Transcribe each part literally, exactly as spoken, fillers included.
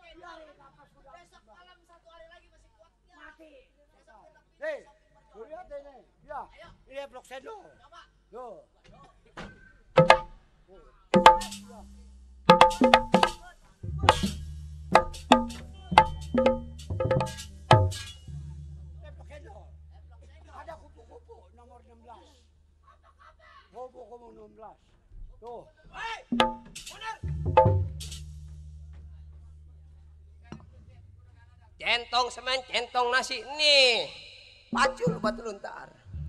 Besok malam satu hari lagi masih kuat. Mati. Hei, lu lihat ini. Ya, ini blok sendok. Yo. Ada kupu-kupu nomor enam belas. Kupu-kupu enam belas. Tuh. Hei, mundur. Centong semen, centong nasi nih. Pacul batu luntar.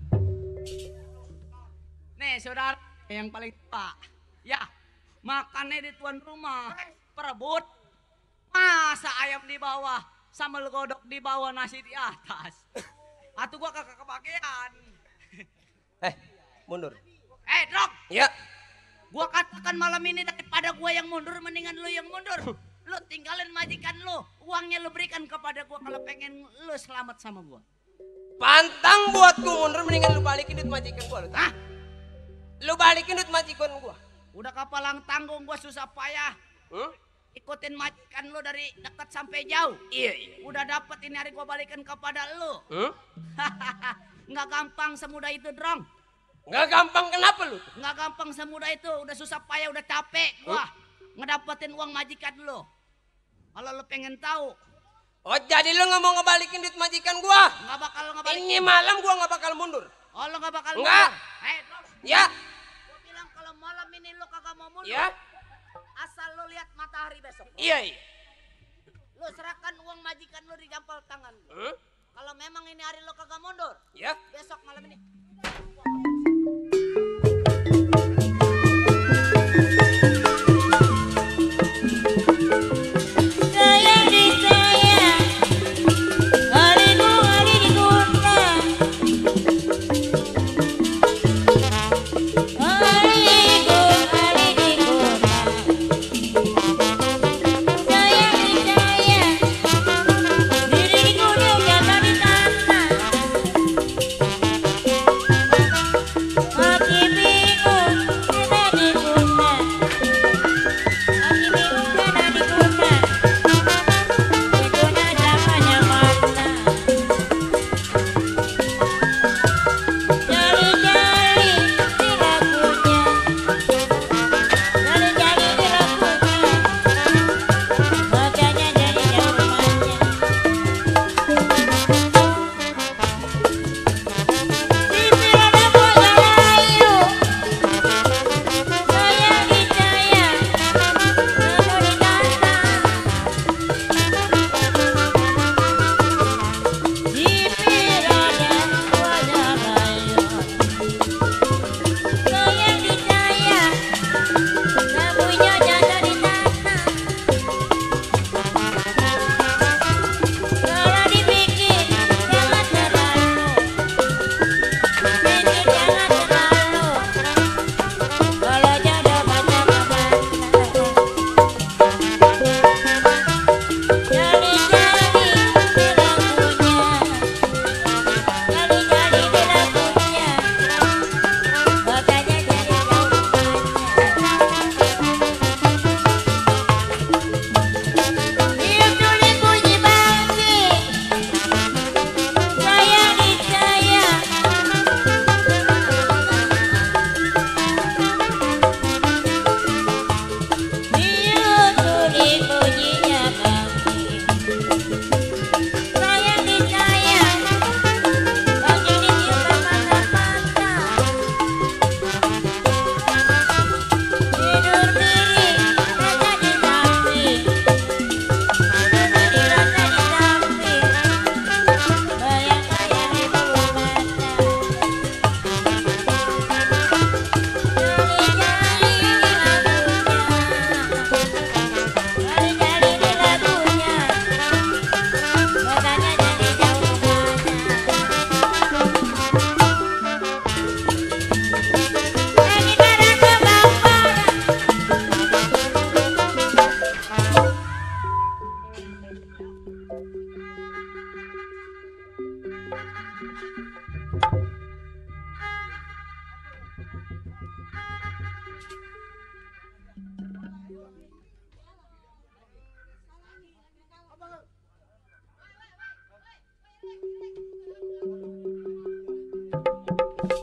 Nih saudara yang paling tua. Ya, makannya di tuan rumah. Perebut. Masa ayam di bawah, sambal godok di bawah, nasi di atas. Atuh gua kagak kebagian. Eh, mundur. Eh, Drok. Ya. Gua katakan malam ini daripada gua yang mundur, mendingan lu yang mundur. Lu tinggalin majikan lu, uangnya lu berikan kepada gua kalau pengen lu selamat sama gua. Pantang buat gua mundur, mendingan lu balikin duit majikan gua. Lu, Hah? lu balikin duit majikan gua. Udah kapalang tanggung gua susah payah. Hmm? Ikutin majikan lu dari dekat sampai jauh. Iya, iya. Udah dapet ini hari gua balikan kepada lu. Hmm? Nggak gampang semudah itu, Drong. Nggak gampang kenapa lu? Nggak gampang semudah itu, udah susah payah, udah capek gua ngedapetin uang majikan lu. Kalau lu pengen tahu, Oh, jadi lu nggak mau ngebalikin duit majikan gua? nggak bakal ngebalikin. Ini malam gua nggak bakal mundur. Oh, lu nggak bakal Nggak. mundur. Eh, Drong. Ya, Gua bilang kalau malam ini lu kagak mau mundur. ya, Asal lu lihat matahari besok. iya, iya. Lu serahkan uang majikan lu di jampal tangan lu. Hmm? Kalau memang ini hari lu kagak mundur, Ya. besok malam ini.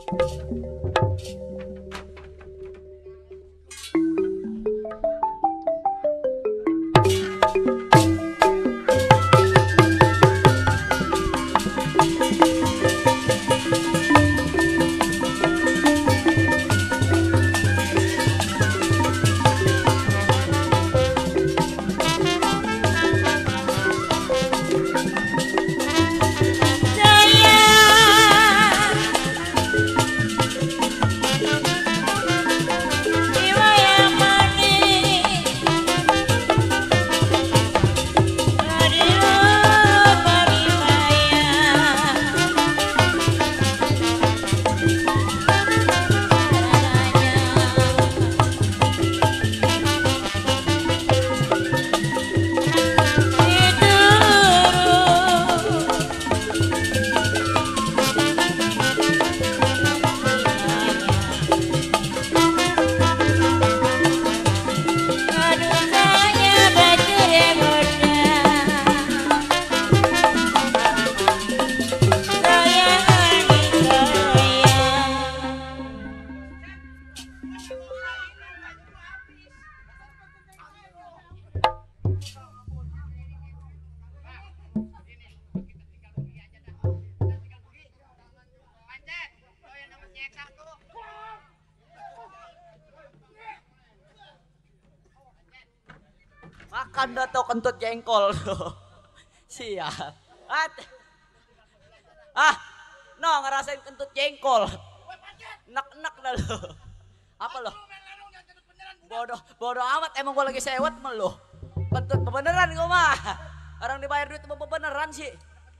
Makan dah tuh kentut jengkol tuh. Siap. At. Ah, no ngerasain kentut jengkol. Nek-nek dah lo. Apa lo? Bodoh, bodoh amat emang gua lagi sewet mah lo. Kentut beneran gua mah. Orang dibayar duit beneran sih.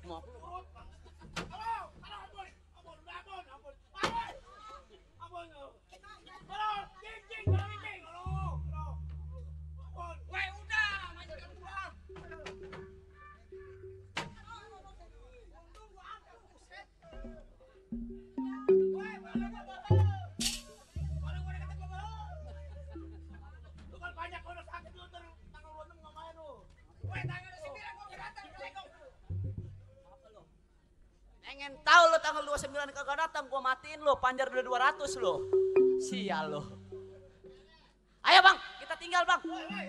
Pengen tahu lo tanggal dua puluh sembilan kagak datang, gua matiin lo, panjar udah dua ratus lo. Sial lo. Ayo bang, kita tinggal bang.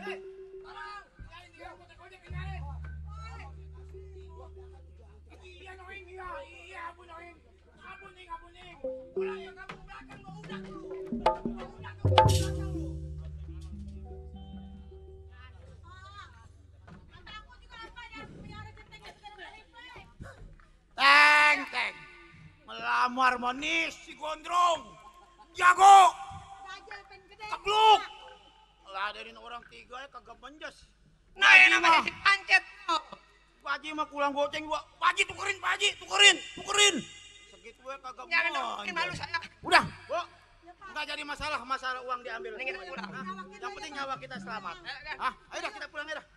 Teng, teng. Melamar manis si gondrong. Jago. Kebluk. Ladenin orang tiga ya kagak menjas. Nah, yang namanya si pancet. Pak Haji mah pulang goceng gua. Pak Haji tukerin, Pak Haji, tukerin, tukerin. Segitu ya kagak Jangan menjas. bikin malu saya. Udah, Bu. Enggak jadi masalah, masalah uang diambil. Ini kita pulang. Hah? Yang penting nyawa kita selamat. Hah? Ayo dah kita pulang ya dah.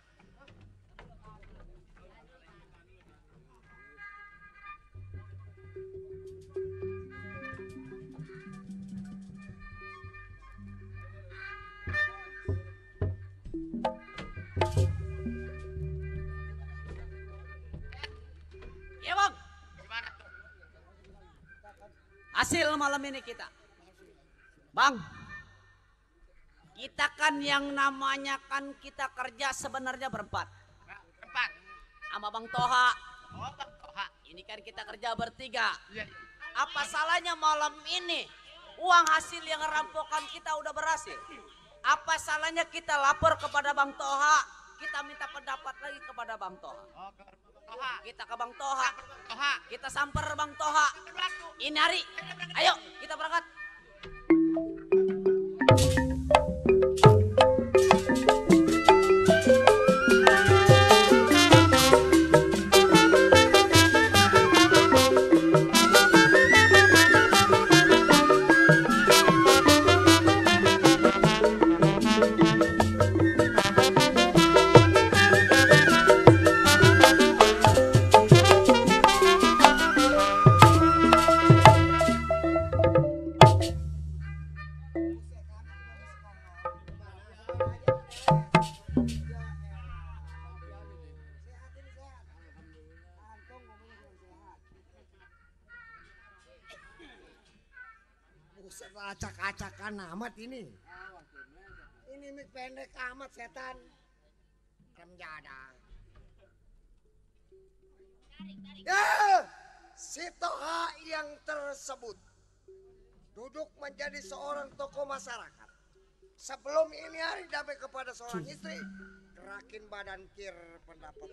Ya bang, Gimana tuh? hasil malam ini kita. Bang, kita kan yang namanya kan kita kerja sebenarnya berempat. Empat. Sama Bang Toha. Oh, Bang Toha. Ini kan kita kerja bertiga. Iya. Apa salahnya malam ini uang hasil yang rampokan kita udah berhasil? Apa salahnya kita lapor kepada Bang Toha? Kita minta pendapat lagi kepada Bang Toha. Oh, ke Toha. Kita ke Bang Toha. Toha. Kita samper Bang Toha. Ini hari. Ayo kita berangkat. Buset, acak-acakan amat ini. Ini mik pendek amat setan. Rem jada. Ya, si Toha yang tersebut duduk menjadi seorang tokoh masyarakat. Sebelum ini hari damai kepada seorang istri, gerakin badan kir pendapat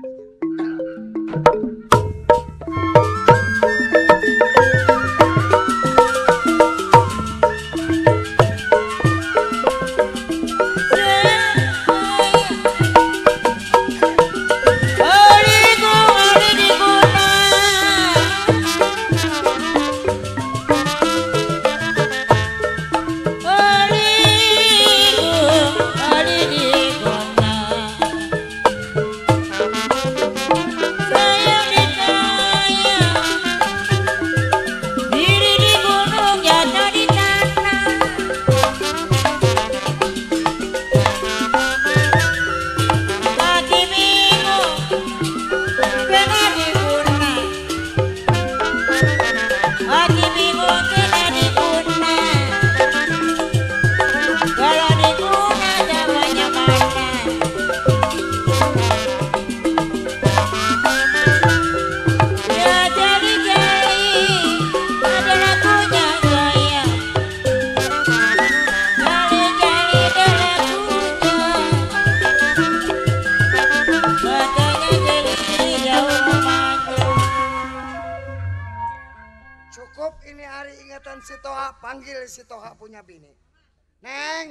si Toha, panggil si Toha punya bini. Neng.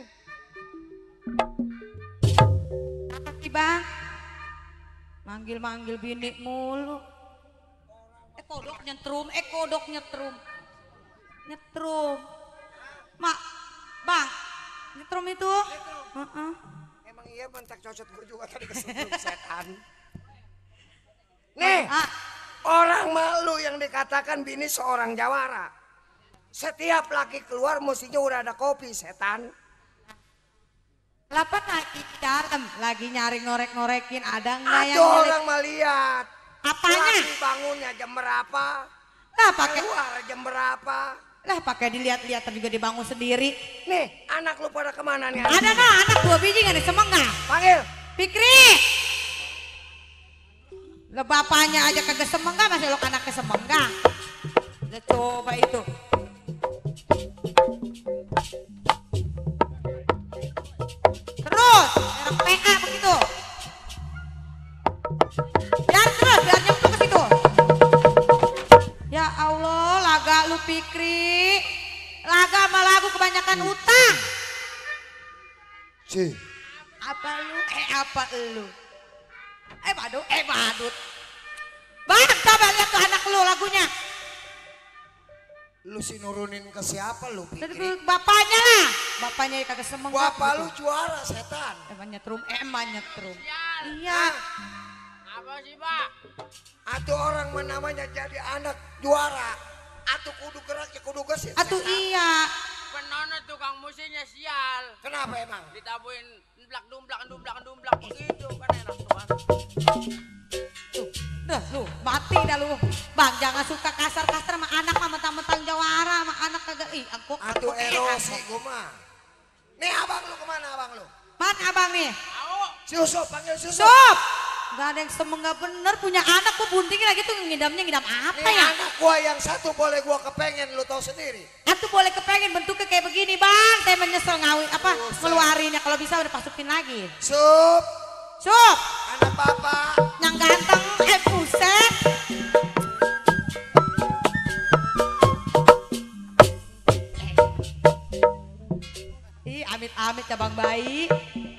Bang, manggil-manggil bini mulu. Eh kodok nyetrum, eh kodok nyetrum. Nyetrum. Mak, bang, nyetrum itu? Uh -uh. Emang iya bentak cocot gue juga tadi kesetrum setan. Nih, ah. Orang malu yang dikatakan bini seorang jawara. Setiap laki keluar mestinya udah ada kopi, setan. Lapan lagi di dalam, lagi nyari ngorek-ngorekin, ada nggak yang ada orang mah lihat. Apanya? Laki bangunnya jam berapa? Lah pakai keluar jam berapa? Lah pakai dilihat-lihat juga dibangun sendiri. Nih, anak lu pada kemana nih? Ada nah, anak dua biji nggak di Semengga. Panggil. Fikri. Lo bapaknya aja kagak Semengga, masih lo anak ke Semengga. Udah coba itu. Terus, merek P A begitu. Biar terus, biar nyemplung ke situ. Ya Allah, laga lu Fikri. Laga sama lagu kebanyakan utang. Si. Apa lu? Eh apa lu? Eh badut, eh badut. Bang, coba lihat tuh anak lu lagunya. Lu sih nurunin ke siapa lu Fikri? Bapaknya lah. Bapaknya kagak Semengga. Bapak gitu. Lu juara setan. Emang nyetrum, eh emang nyetrum. Iya. Iya. Apa sih, Pak? Atau orang namanya jadi anak juara. Atau kudu gerak ya kudu gesit. Atuh iya. Penono tukang musiknya sial. Kenapa emang? Ditabuin dumblak dumblak dumblak dumblak begitu kan enak tuh. Tuh, dah lu mati dah lu. Bang jangan suka kasar-kasar sama anak mah mentang-mentang jawara sama anak kagak ih aku. Atau erosi gua mah. Nih abang lu kemana abang lu? Mana abang nih? Tahu. Si Usop panggil si Usop. Sup. Gak ada yang Semengga bener punya anak kok buntingin lagi tuh ngidamnya ngidam apa Nih, ya? anak gua yang satu boleh gua kepengen lu tahu sendiri. Aku boleh kepengen bentuknya kayak begini bang. Saya menyesal ngawin apa ngeluarinnya kalau bisa udah masukin lagi. Sup. Sup. Anak bapak. Yang ganteng eh buset. Ih amit-amit cabang bayi.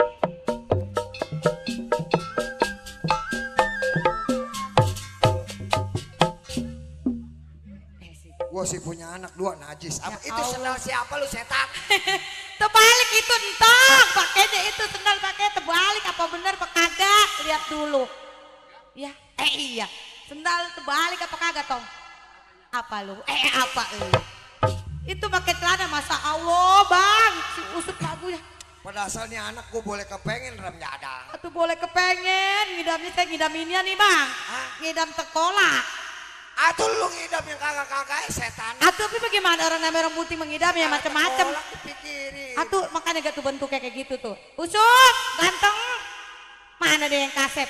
Gua sih punya anak dua najis. Apa itu sendal siapa lu setan? Terbalik itu entah pakainya itu sendal pakai terbalik apa bener apa kagak lihat dulu ya eh iya sendal terbalik apa kagak tong apa lu eh apa lu itu pakai celana masa Allah bang si usut lagunya Pada asalnya anak gua boleh kepengen rem ada. Atuh boleh kepengen ngidamnya saya ngidam ini nih bang Hah? ngidam tekolak Atuh lu ngidam yang kagak-kagak setan. Atuh tapi bagaimana orang namanya orang putih mengidam ya macam-macam. Kolak dipikirin. Atuh makanya gak tuh bentuknya kayak gitu tuh. Usuk, ganteng. Mana deh yang kasep?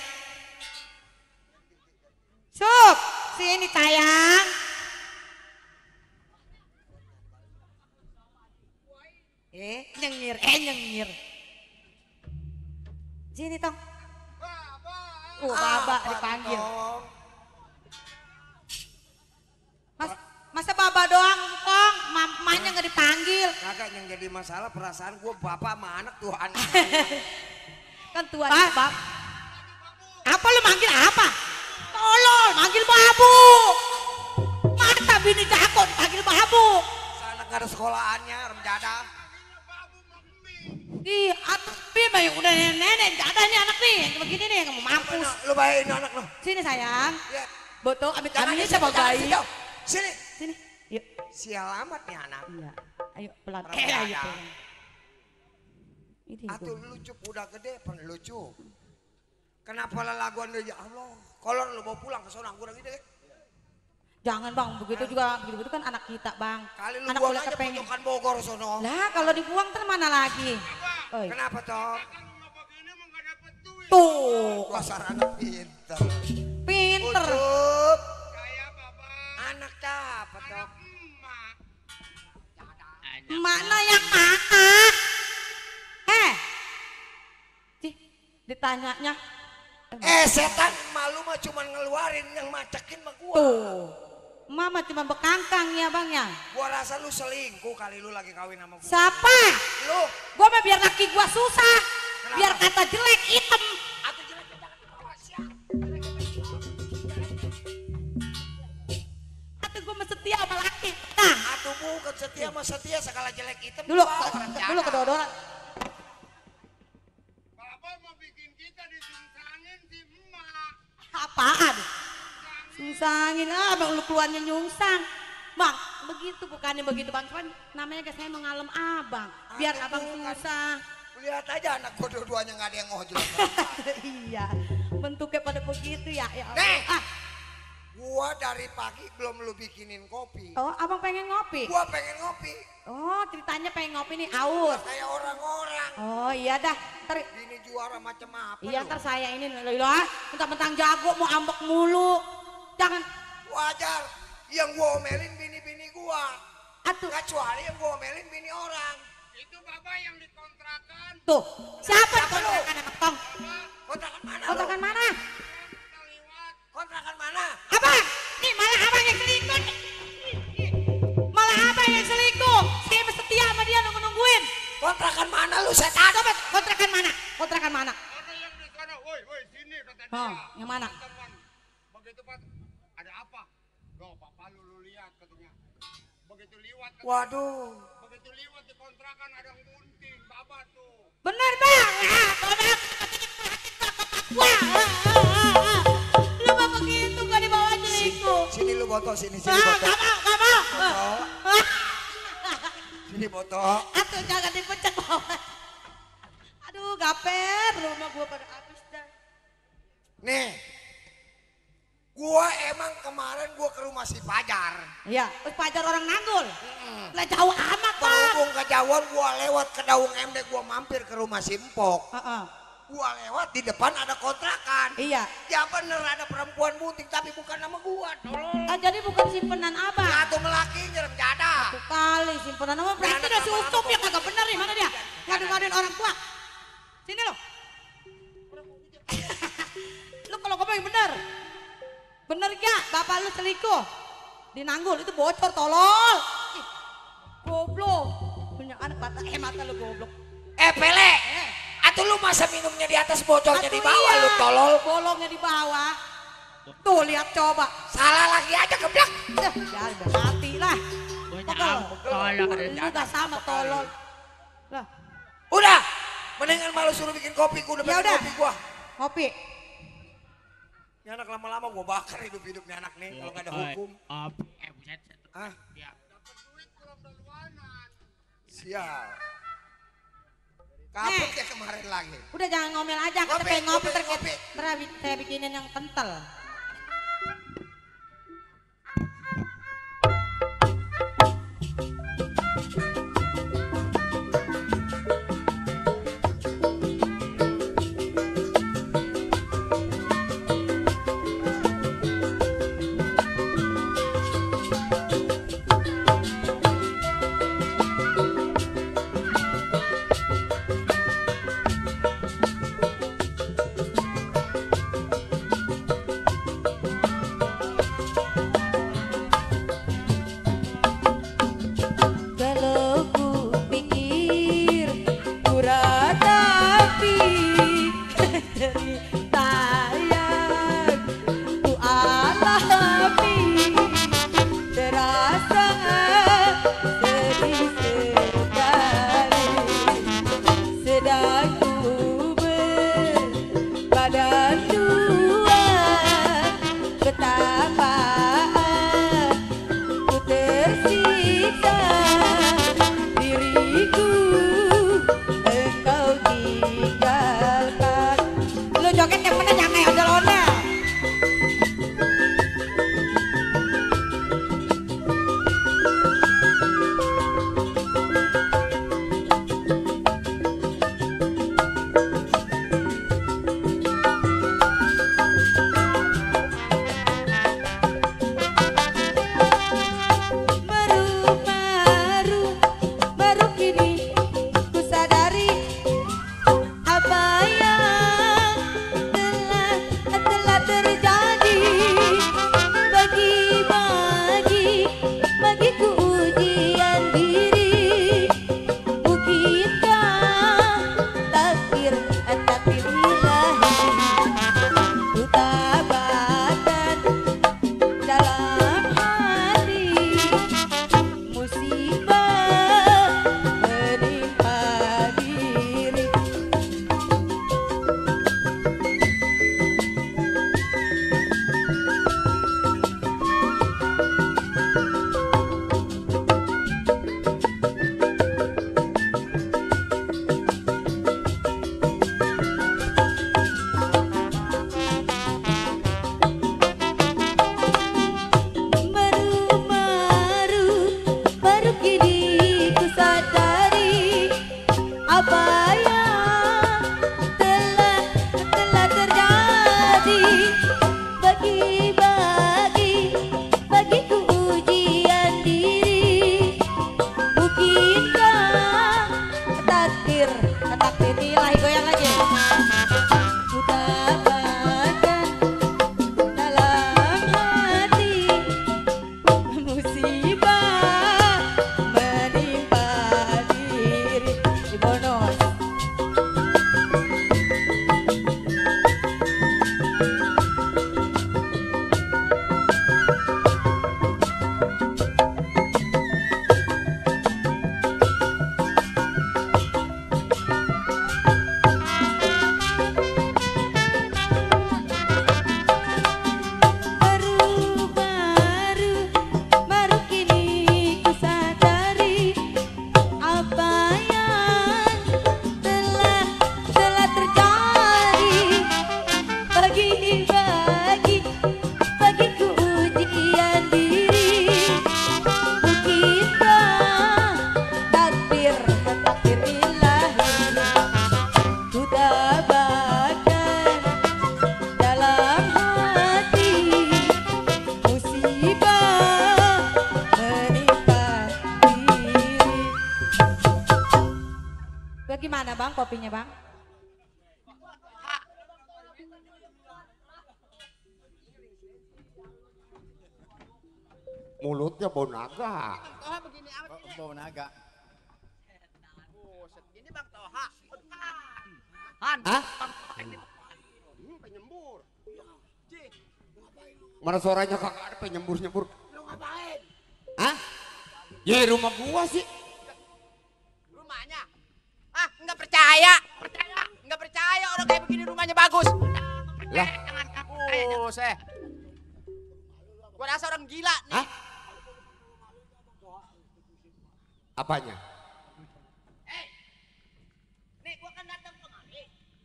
Sup, sini sayang. Eh, nyengir, eh nyengir. Sini tong. Oh, baba dipanggil. Tong? Mas, masa baba doang, Kong? Mamanya nggak dipanggil. Kagak yang jadi masalah perasaan gua bapak sama anak tuh anak. Kan tuan bab. Apa lu manggil apa? Tolol, manggil babu. Mata bini jago dipanggil babu. Sana gak ada sekolahannya, remjada. Ih, atuh bima yang udah nenek, ada nih anak nih, yang begini nih, yang mau mampus. Lu bayain anak lu. Sini sayang. Ya. Boto, amit Jangan aminnya di situ, sama jangan di bayi. situ. Sini. Sini, yuk. Sial amat nih anak. Iya, ayo pelan. Orang Eh, ayo ada. pelan. Ini Atuh gua. lucu udah gede pun lucu. Kenapa lelaguan lu ya Allah? Kalau lu mau pulang ke sono gua gitu. Jangan bang, begitu juga, begitu kan anak kita bang. Kali lu Anak buang boleh aja kepengen. pojokan Bogor sono. Lah kalau dibuang ter mana lagi? Oi. Kenapa toh? Tuh, Dasar anak pinter. pinter. Ucup. Anak apa toh? Mana yang kakak? Eh, Cih, ditanyanya. Eh setan malu mah cuma ngeluarin yang macekin mah gua. Tuh, mama cuma bekangkang ya bang ya. Gua rasa lu selingkuh kali lu lagi kawin sama gua. Siapa? Lu. Gua mah biar laki gua susah, Kenapa? biar kata jelek hitam. Atau jelek jangan dibawa siap. Atau gua mah setia sama laki. Nah, Atau bukan setia sama setia sekala jelek hitam dulu, dibawa orang jaga. dulu kedodoran. Bapak mau bikin kita disungsangin si emak. Apaan? Nyungsangin, ah bang lu keluarnya nyungsang. Bang, begitu bukannya begitu bang, cuman namanya guys saya mengalem abang, biar Ah, abang bukan. susah. Lihat aja anak gua dua-duanya nggak ada yang ngojol. Iya, bentuknya pada begitu ya. Ya Allah. Nih. Ah, Gua dari pagi belum lu bikinin kopi. oh abang pengen ngopi? Gua pengen ngopi. Oh ceritanya pengen ngopi nih, aus. Kayak orang-orang. Oh iya dah, ter, Bini juara macam apa iya lu? ntar saya ini lah, mentang-mentang jago mau ambek mulu. Jangan, Wajar. Yang gua omelin bini-bini gua. atuh, Kecuali yang gua omelin bini orang. Itu bapak yang dikontrakan. tuh, siapa Siapa lu? kontrakan anak tong? Kontrakan mana lu? Kontrakan mana? Kita lewat. Kontrakan mana? Apa? Nih malah abang yang selingkuh. nih. Malah abang yang selingkuh. Saya mah setia sama dia nunggu-nungguin. Kontrakan mana lu setan? Coba kontrakan mana? Kontrakan mana? Ada yang di sana. Woi, woi, sini kata dia. Oh, yang mana? Teman. Begitu Pak, ada apa? Loh, bapak lu, lu lihat katanya. Begitu liwat. katanya. Waduh. Begitu liwat di kontrakan ada yang bunting, bapak tuh. Bener bang. Ah, bang. Wah, ah, ah, ah, ah. Lu mah begitu gak dibawa selingkuh. Sini lu boto, sini sini Ah, boto. gak mau, gak mau. Boto. Ah. Sini boto. Atuh jangan dipencet bawah. Aduh gaper, rumah gua pada habis dah. Nih. Gua emang kemarin gua ke rumah si Pajar. Iya, terus pacar orang Nanggul. Lah jauh amat bang. Berhubung kejauhan gua lewat ke Daung M D, gua mampir ke rumah si Empok. Heeh. Gua lewat di depan ada kontrakan. Iya. Ya bener ada perempuan bunting tapi bukan nama gua. Tolong. Ah, jadi bukan simpenan abang. Satu melaki nyerem jada. Satu kali simpenan abang. Berarti Anak udah si sama Ucup abang. ya kagak bener nih. Mana dia? Ngadu-ngaduin orang tua. Sini lo. Lu kalau ngomong yang bener. Bener gak? Bapak lu selingkuh. Di Nanggul itu bocor tolol. Ih, goblok. Punya anak mata eh mata lu goblok. Eh Pele. Eh. Atau lu masa minumnya di atas bocornya di Atuh bawah iya. lu tolol. Bolongnya di bawah. Tuh lihat coba. Salah lagi aja geblak. Ya, ya udah mati lah. Pegel. tolol. Lu juga sama tolol. Lah, Udah. Mendingan malu suruh bikin kopi, gua udah Ya bikin udah. kopi gua. ngopi. Ini anak lama-lama gua bakar hidup-hidupnya anak nih kalau gak ada hukum. Eh, buset. Ah, Ya. Duit belum duluanan. sial. Kapok ya kemarin lagi. Udah jangan ngomel aja, kita Ngopi, pengen ngopi ngopi, terus ngopi. terus saya bikinin yang kental. mana bang kopinya bang? Mulutnya bau naga. Toha begini amat ini. Bau naga. Buset, ini Bang Toha. Han. Hah? Hmm, penyembur. Mana suaranya kagak ada penyembur-nyembur. Lu ngapain? Hah? Ya rumah gua sih. Rumahnya? Ah, nggak percaya. Percaya? Nggak percaya orang kayak begini rumahnya bagus. Lah, Buset. Gua rasa orang gila nih. hah? Apanya? Nih gua kan datang kemari.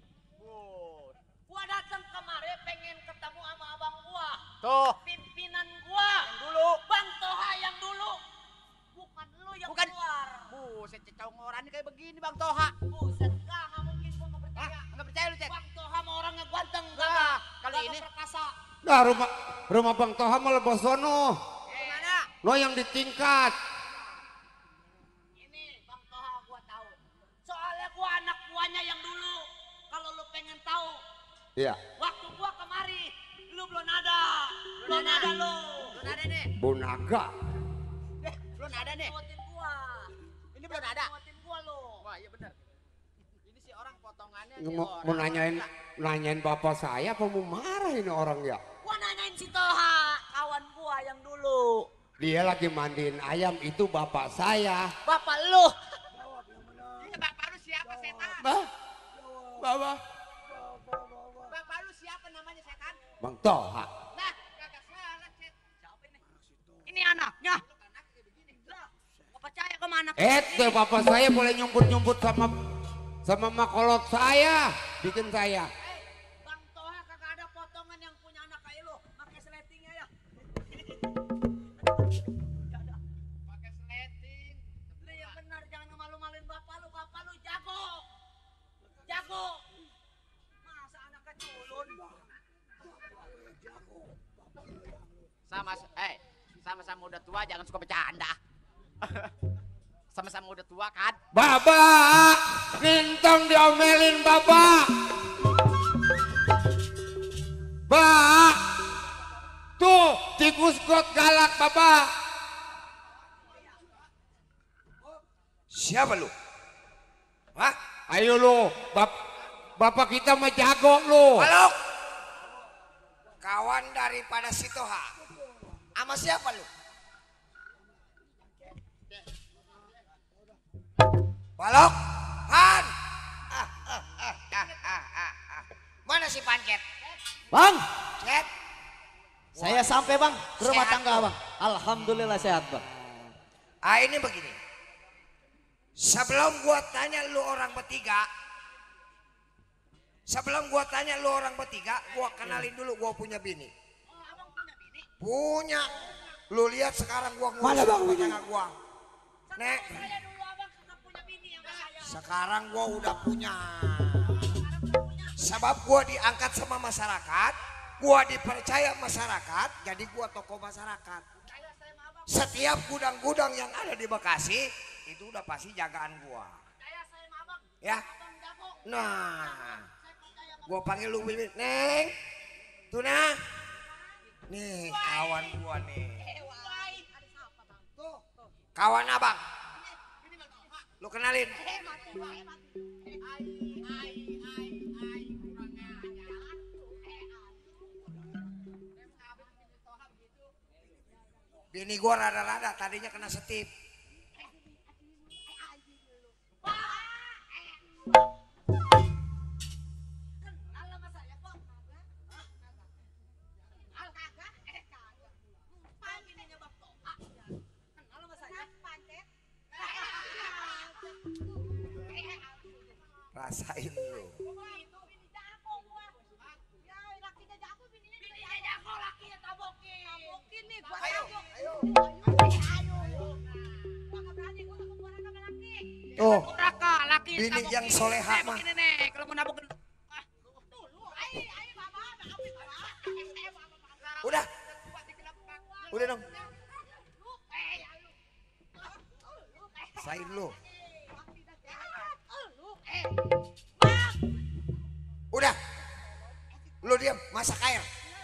Gua datang kemari pengen ketemu sama abang gua. Tuh, Pimpinan gua. yang dulu. Bang Toha yang dulu. Bukan lu yang Bukan. keluar. Buset, cecau ngoran kayak begini Bang Toha. Buset, enggak, enggak mungkin gua nggak Hah? percaya. Nggak percaya lu, Cek? Bang Toha mah orangnya ganteng. Enggak, kali Kagak ini. perkasa. Nah, rumah rumah Bang Toha malah bosono. Gimana? No yang di tingkat. Ini Bang Toha gua tahu. Soalnya gua anak buahnya yang dulu. Kalau lu pengen tahu, Iya. waktu gua kemari, lu belum ada. Belum ada lu. Belum ada nih. Bau naga. Eh, belum ada nih. Nguatin gua. Ini belum ada. Nguatin gua lu. Wah, iya benar. Ini si orang potongannya. Mau, nih, mau orang nanyain gila. nanyain bapak saya apa mau marah ini orang ya? Gua nanyain si Toha, kawan gua yang dulu. Dia lagi mandiin ayam itu bapak saya. Bapak lu. Iya, bapak lu siapa setan? Bah, bapak. Bapak lu siapa namanya setan? Bang Toha. Nah, kagak salah, Cet. Siapa ini? Ini anaknya. Lah, nggak percaya sama anak Eh, bapak saya boleh nyumput-nyumput sama sama makolot saya, bikin saya. Bang Toha kagak ada potongan yang punya anak kayak lu. Pakai seletingnya ya. Pakai sleting. Lu yang benar jangan ngemalu-maluin bapak lu. Bapak lu jago. Jago. Masa anak keculun. Sama eh sama-sama udah tua jangan suka bercanda. Sama-sama udah tua kan? Bapak, Nintong diomelin bapak. Bak, tuh tikus got galak bapak. Siapa lu? Hah? Ayo lu, bap, bapak kita mah jago lu. Balok. Kawan daripada si Toha. Sama siapa lu? Balok. Han. Ah, ah, ah, ah, ah, ah, ah. Mana si Pancet? Bang, Cet. saya sampai bang ke rumah Sehat, tangga lu. bang. Alhamdulillah sehat bang. Ah ini begini. Sebelum gua tanya lu orang bertiga. Sebelum gua tanya lu orang bertiga, gua kenalin dulu gua punya bini. Punya. Lu lihat sekarang gua ngurus Mana bang rumah bini? tangga gua. Nek, Saya dulu abang kagak punya bini yang saya. sekarang gua udah punya. Sebab gua diangkat sama masyarakat, gua dipercaya masyarakat, jadi gua tokoh masyarakat. Setiap gudang-gudang yang ada di Bekasi itu udah pasti jagaan gua. Ya. Nah, gua panggil lu Wiwi. Neng, Tuna. Nih kawan gua nih. Tuh, kawan abang. Lu kenalin. Bini gua rada-rada tadinya kena setip. Rasain lu. Ayo, ayo. Tuh, Raka, laki bini tabok yang ini. soleha Eh, mah. begini nih, kalau mau nabok Udah. Udah dong. Sain lu. Udah. Lu diam, masak air.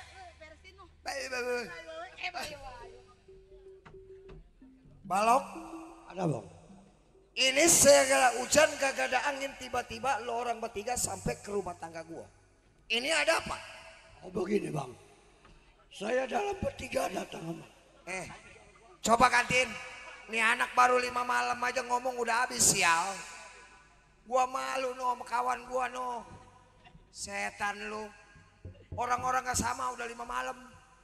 Balok, Ada bang. ini segala hujan kagak ada angin tiba-tiba lo orang bertiga sampai ke rumah tangga gua. Ini ada apa? Oh begini bang. Saya dalam bertiga datang bang. Eh, coba kantin. Nih anak baru lima malam aja ngomong udah habis sial. Gua malu no sama kawan gua no. Setan lu. Orang-orang gak sama udah lima malam.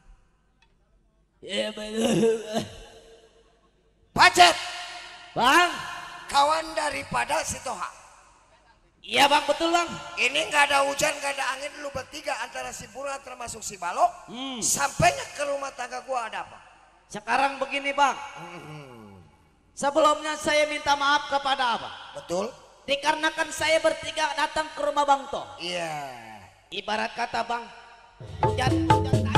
Iya betul. Pacet, Bang. kawan daripada si Toha. Iya bang betul bang. Ini nggak ada hujan, nggak ada angin, lu bertiga antara si Pura termasuk si Balok. Hmm. Sampainya ke rumah tangga gua ada apa? Sekarang begini bang. Sebelumnya saya minta maaf kepada abang. Betul? Dikarenakan saya bertiga datang ke rumah Bang Toh. Iya. Ibarat kata bang. Hujan, hujan saya.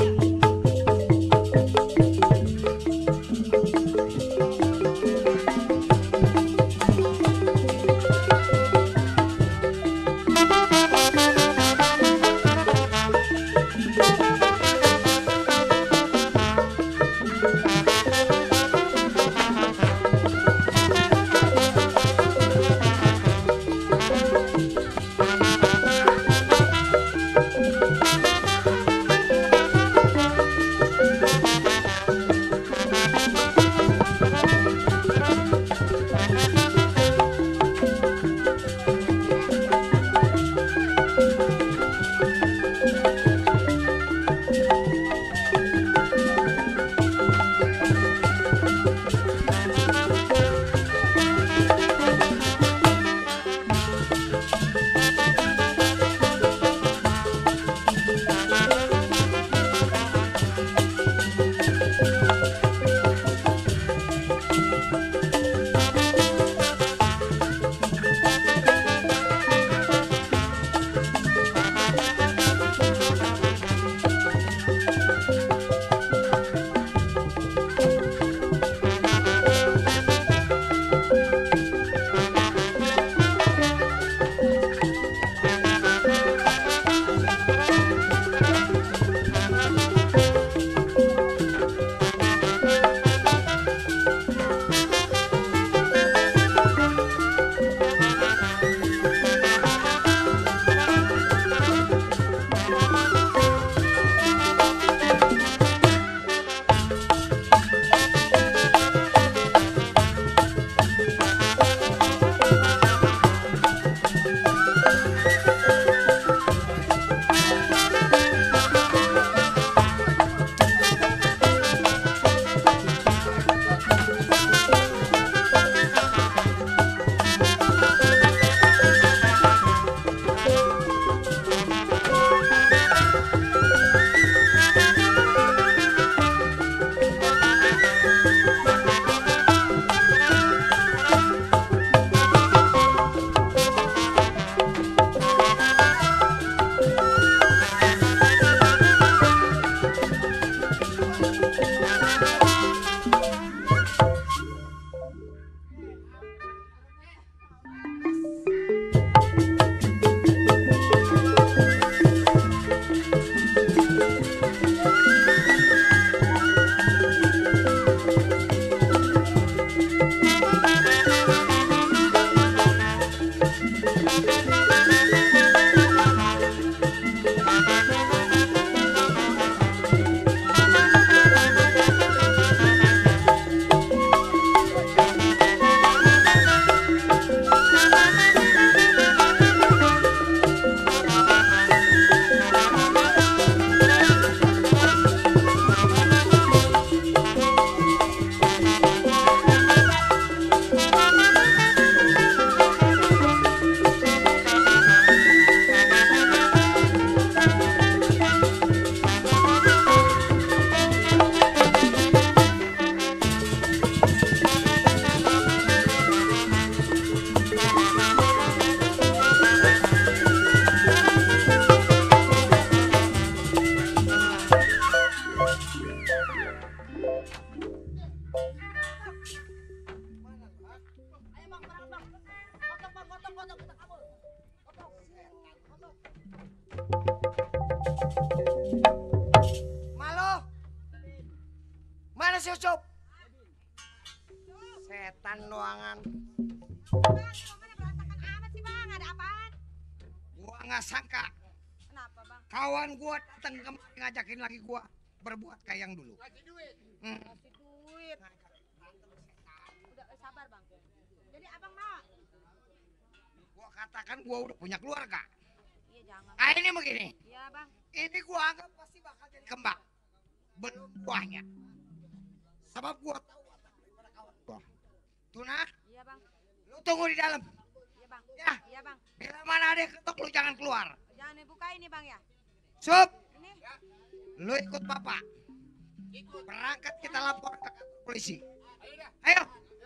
Setan doangan. Bang, rumahnya berantakan amat sih bang, ada apaan? Gua nggak sangka Kenapa bang? kawan gua datang kemari ngajakin lagi gua berbuat kayak yang dulu. Hmm. Kasih duit. Udah eh, sabar bang. Jadi abang mau? Gua katakan gua udah punya keluarga. Iya jangan. Ah ini begini. Iya bang. Ini gua anggap pasti bakal jadi kembang. Belum buahnya. Sebab gua tahu watak daripada kawan gua. Tuna, Iya bang. lu tunggu di dalam. Iya bang. Ya. Iya bang. Bila mana ada yang ketok lu jangan keluar. Jangan dibuka ini bang ya. Sup, Ini. lu ikut bapak. Berangkat kita lapor ke kantor polisi. Ayo.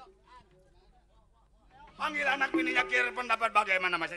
Panggil anak bininya kira pendapat bagaimana mas?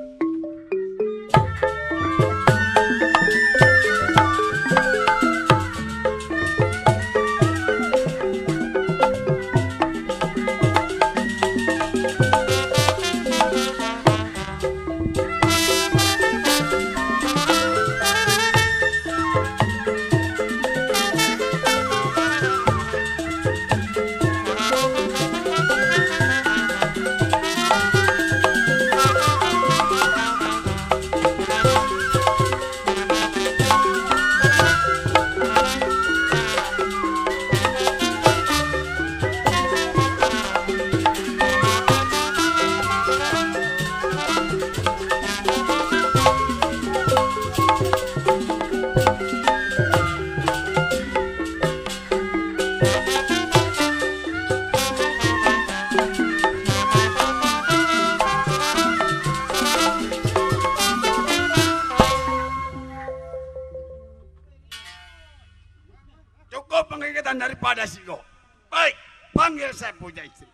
Cukup pengingitan daripada Sigo. Baik, panggil saya punya istri.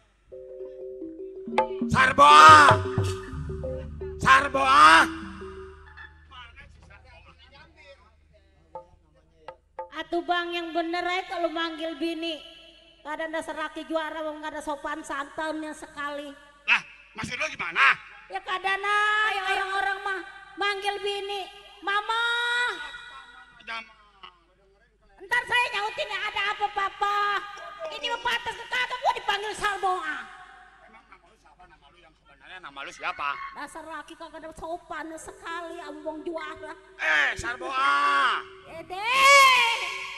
Sarboa! Sarboa! Atuh bang yang bener ya kalau manggil bini. Kadang dasar laki juara mau nggak ada sopan santunnya sekali. Lah, maksud lo gimana? Ya kadang ya orang-orang mah manggil bini, mama. Ntar saya nyautin ya ada apa papa. Ini mah pantas ke kagak gua dipanggil Sarboa. Emang nama lu siapa? Nama lu yang sebenarnya nama lu siapa? Dasar laki kagak ada sopan sekali ambong juara. Eh, Sarboa! Eh deh.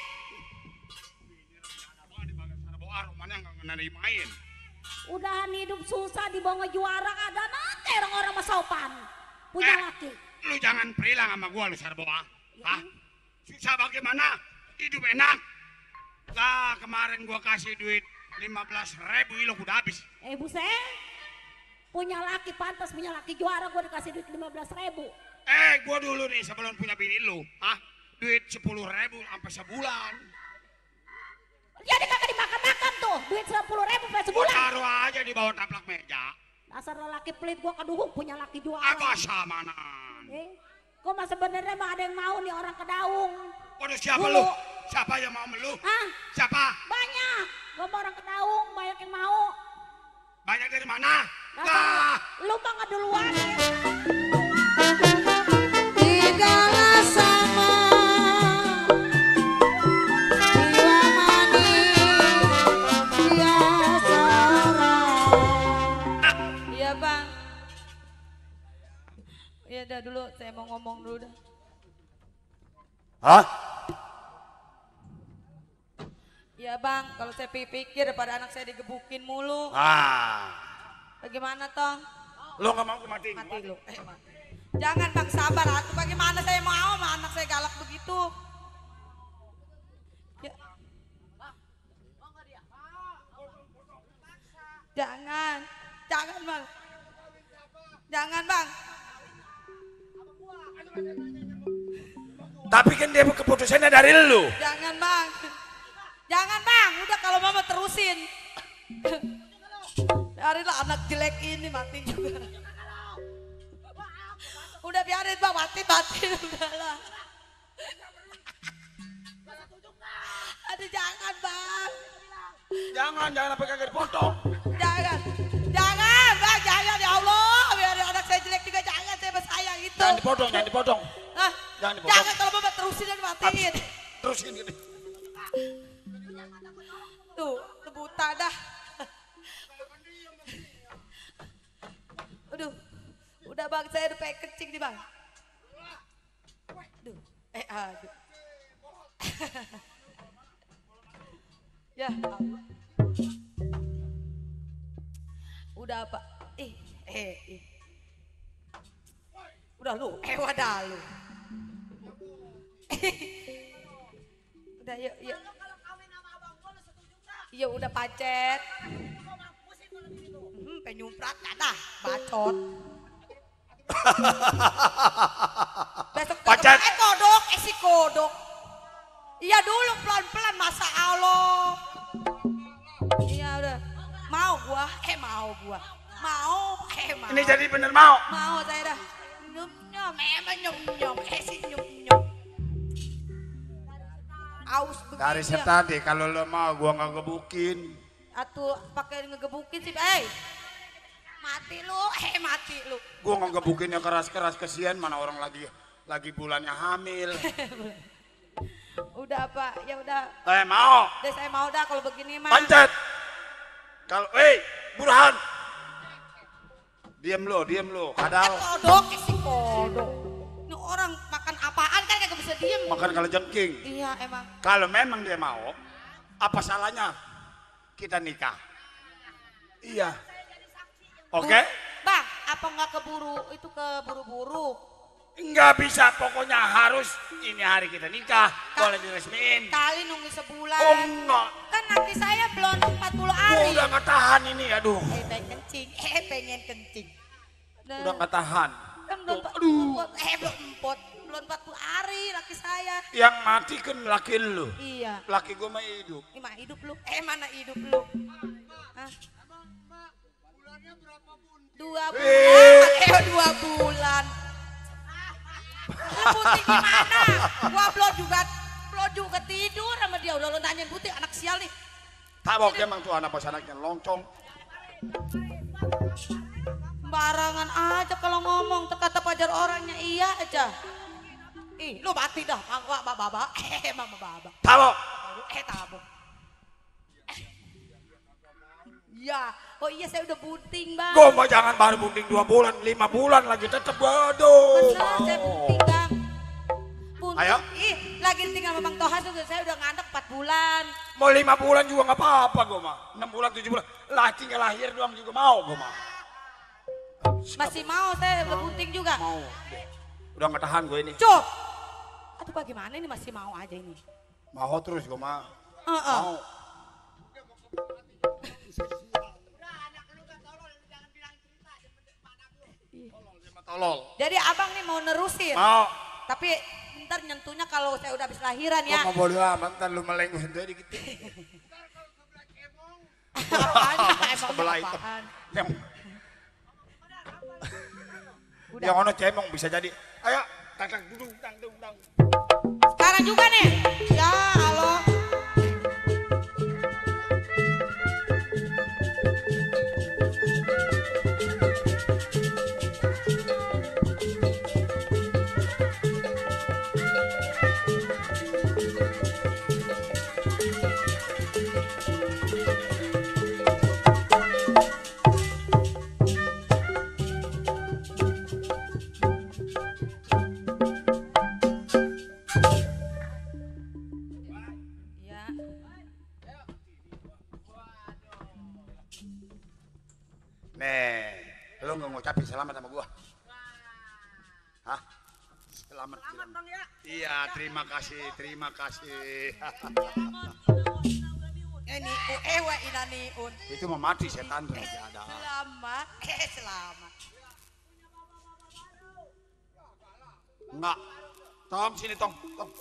Sarboa rumahnya nggak ngenerimain. Udahan hidup susah dibawa juara ada nanti orang-orang mah sopan. Punya Eh. laki. Lu jangan perilang sama gua lu Sarboa. Hah? Susah bagaimana? Hidup enak. Lah kemarin gua kasih duit lima belas ribu lo udah habis. Eh buset, punya laki pantas punya laki juara gue dikasih duit lima belas ribu. Eh gua dulu nih sebelum punya bini lu, hah? Duit sepuluh ribu sampai sebulan. Jadi kagak dimakan-makan tuh, duit sepuluh ribu sampai Gua sebulan. taruh aja di bawah taplak meja. Dasar laki pelit gue keduhung punya laki juara. Apa samanan? Eh, gue mah sebenarnya mah ada yang mau nih orang kedaung. Waduh siapa Dulu. lu? Siapa yang mau melu? Hah? Siapa? Banyak. Gue mau orang kedaung, banyak yang mau. Banyak dari mana? Dasar Lah, lu mah nggak duluan ya. Tidaklah sama jiwa manis dia seorang. Iya bang. Iya dah dulu saya mau ngomong dulu dah. hah? Iya bang, kalau saya pikir daripada anak saya digebukin mulu. Ah, Bagaimana tong? lu nggak mau kematiin? Mati lu. Eh, mati. Jangan bang sabar atuh. Bagaimana saya mau sama anak saya galak begitu? Ya. Jangan, jangan bang, jangan bang. Tapi kan dia keputusannya dari lu. Jangan bang, jangan bang. Udah kalau mama terusin. Biarinlah anak jelek ini mati juga. Udah biarin bang, mati mati udahlah. Aduh jangan bang, Jangan, jangan sampai kagak dipotong. jangan, jangan bang, jangan ya Allah. Biar anak saya jelek juga jangan, saya bersayang itu. Jangan dipotong, jangan dipotong. Hah? Jangan dipotong. Jangan kalau mama terusin dan matiin. Terusin gini. Tuh, tuh buta dah. bang, saya udah pengen kencing nih bang. Duh, eh aduh. Ya, udah apa? Ih, eh, ih. Udah lu, eh wadah lu. Udah yuk, yuk. Iya udah pacet. Hmm, penyumprat dah, bacot. Besok Pacet. Eh kodok, eh si kodok. Iya dulu pelan-pelan masa Allah. Iya udah. Mau gua, eh mau gua. Mau, eh mau. Ini jadi bener mau. Mau saya dah. Nyum nyum, emang nyum nyum, eh si nyum nyum. Aus begini. Dari ya. tadi kalau lo mau gua nggak gebukin. Atuh pakai ngegebukin sih, eh. Mati lu, eh mati lu. Gua nggak gebukinnya keras-keras, kesian mana orang lagi lagi bulannya hamil. Udah apa? Ya udah. Eh mau. Deh saya mau dah kalau begini mah. Pancet. Kalau, eh, Burhan. Diam lo, diam lo, Eh, kadal. kodok, eh si kodok. Ini orang makan apaan kan kagak bisa diem. Makan kalau jengking. Iya emang. Kalau memang dia mau, apa salahnya kita nikah? Iya. Oke? Bang, apa nggak keburu itu keburu-buru? Enggak bisa, pokoknya harus ini hari kita nikah, boleh diresmiin. Kali nunggu sebulan. Oh enggak, Kan nanti saya belum empat puluh gua hari. udah nggak tahan ini, aduh. Eh pengen kencing, eh pengen kencing. Nah, Udah nggak tahan. kan belum Tuh, empat aduh. puluh, eh belum empot, belum empat puluh hari laki saya. Yang mati kan laki lu. Iya. Laki gua mah hidup. Ini mah hidup lu, eh mana hidup lu? Hah? Dua bulan, Eh. eh dua bulan. Lu Putih gimana? Gua belum juga, belum juga tidur sama dia. Udah lu nanyain Putih, anak sial nih. Tabok emang tuh anak pas anaknya loncong. Barangan aja kalau ngomong, kata pajar orangnya iya aja. Ih, lu mati dah, mangga baba baba, eh mama baba. Tabok. Eh tabung. Ya, oh iya saya udah bunting bang. Gua mau jangan baru bunting dua bulan, lima bulan lagi tetep waduh. Bener, saya bunting bang. Bunting. Ayo. Ih, lagi tinggal sama Bang Toha juga saya udah ngantek empat bulan. Mau lima bulan juga nggak apa-apa gua mah. Enam bulan, tujuh bulan. Lah tinggal lahir doang juga mau gua mah. Masih mau saya udah bunting juga. Mau. Udah nggak tahan gue ini. Cuk. Aduh bagaimana ini masih mau aja ini. Mau terus gua mah. Heeh. Mau. Tolol. Jadi abang nih mau nerusin. Mau. Tapi ntar nyentuhnya kalau saya udah habis lahiran ya. Gua mau bodo amat, ntar lu meleng sendiri dikit. Apaan? Emang Sebelah itu. apaan? Yang, Udah. yang ono cemong bisa jadi. Ayo, tang dudung, tang dudung, tang. Sekarang juga nih. Ya, halo. Ya. Nih, lu nggak ngucapin selamat sama gua? Hah? Selamat. Selamat bang ya? Iya, terima kasih, terima kasih. Ini eh wa inaniun. Itu mau mati setan tuh aja ada. Selamat. Eh selamat. Enggak. Tong sini tong, tong.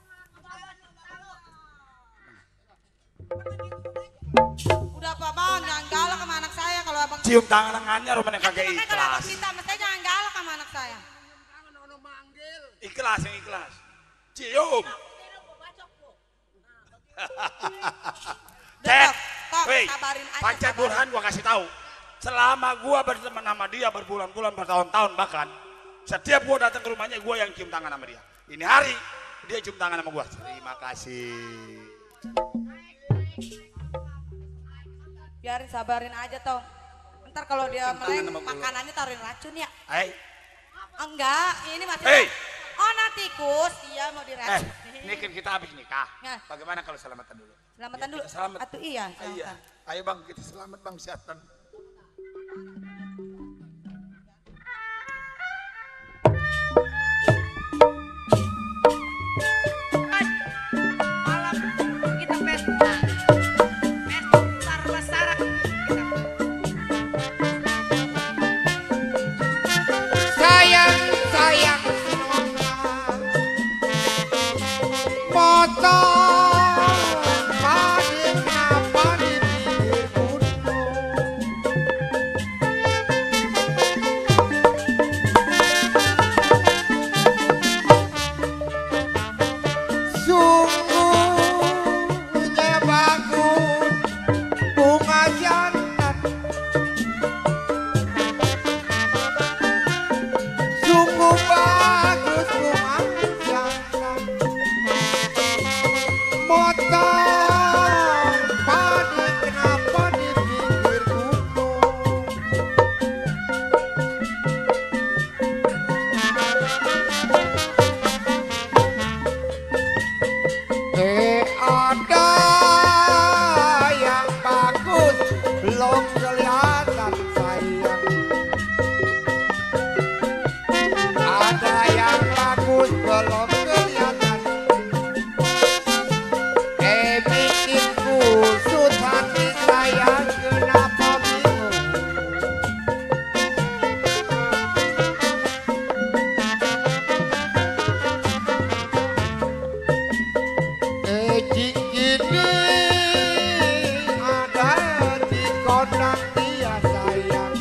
Udah apa bang? Jangan galak sama anak saya kalau abang. Cium tangan tangannya rumahnya kagak Makanya kalau abang ikhlas. kita, mestinya jangan galak sama anak saya. Ikhlas yang ikhlas. Cium. Cek, Tok, tok, weh, kabarin aja, Pancet kabarin. Burhan gua kasih tahu. Selama gua berteman sama dia berbulan-bulan, bertahun-tahun bahkan, setiap gua datang ke rumahnya gua yang cium tangan sama dia. Ini hari dia cium tangan sama gua. Terima kasih. Biarin sabarin aja Tong. Ntar kalau dia Cium tangan meleng sama gua. makanannya taruhin racun ya. Hai, Enggak, ini masih. Hei. Oh, nah tikus, iya mau Eh, diracun. ini kan kita habis nikah. Nah. Bagaimana kalau selamatan dulu? Selamatan Ya, dulu. kita selamat. Atuh iya, Ah, iya. selamatan. Ayo bang, kita selamat bang, seatan. Malam kita pesta. Pesta besar-besaran kita. Sayang, sayang semuanya. Motor padi kenapa di pinggir gunung. Sungguhnya bagus bunga jantan. Sungguh bagus bunga jantan. Motor padi kenapa di pinggir gunung. Eh ada yang bagus belum kelihatan sayang. Ada yang bagus belum kelihatan. Eh bikin kusut hati saya kenapa bingung. Eh cikini ada di kotak dia sayang.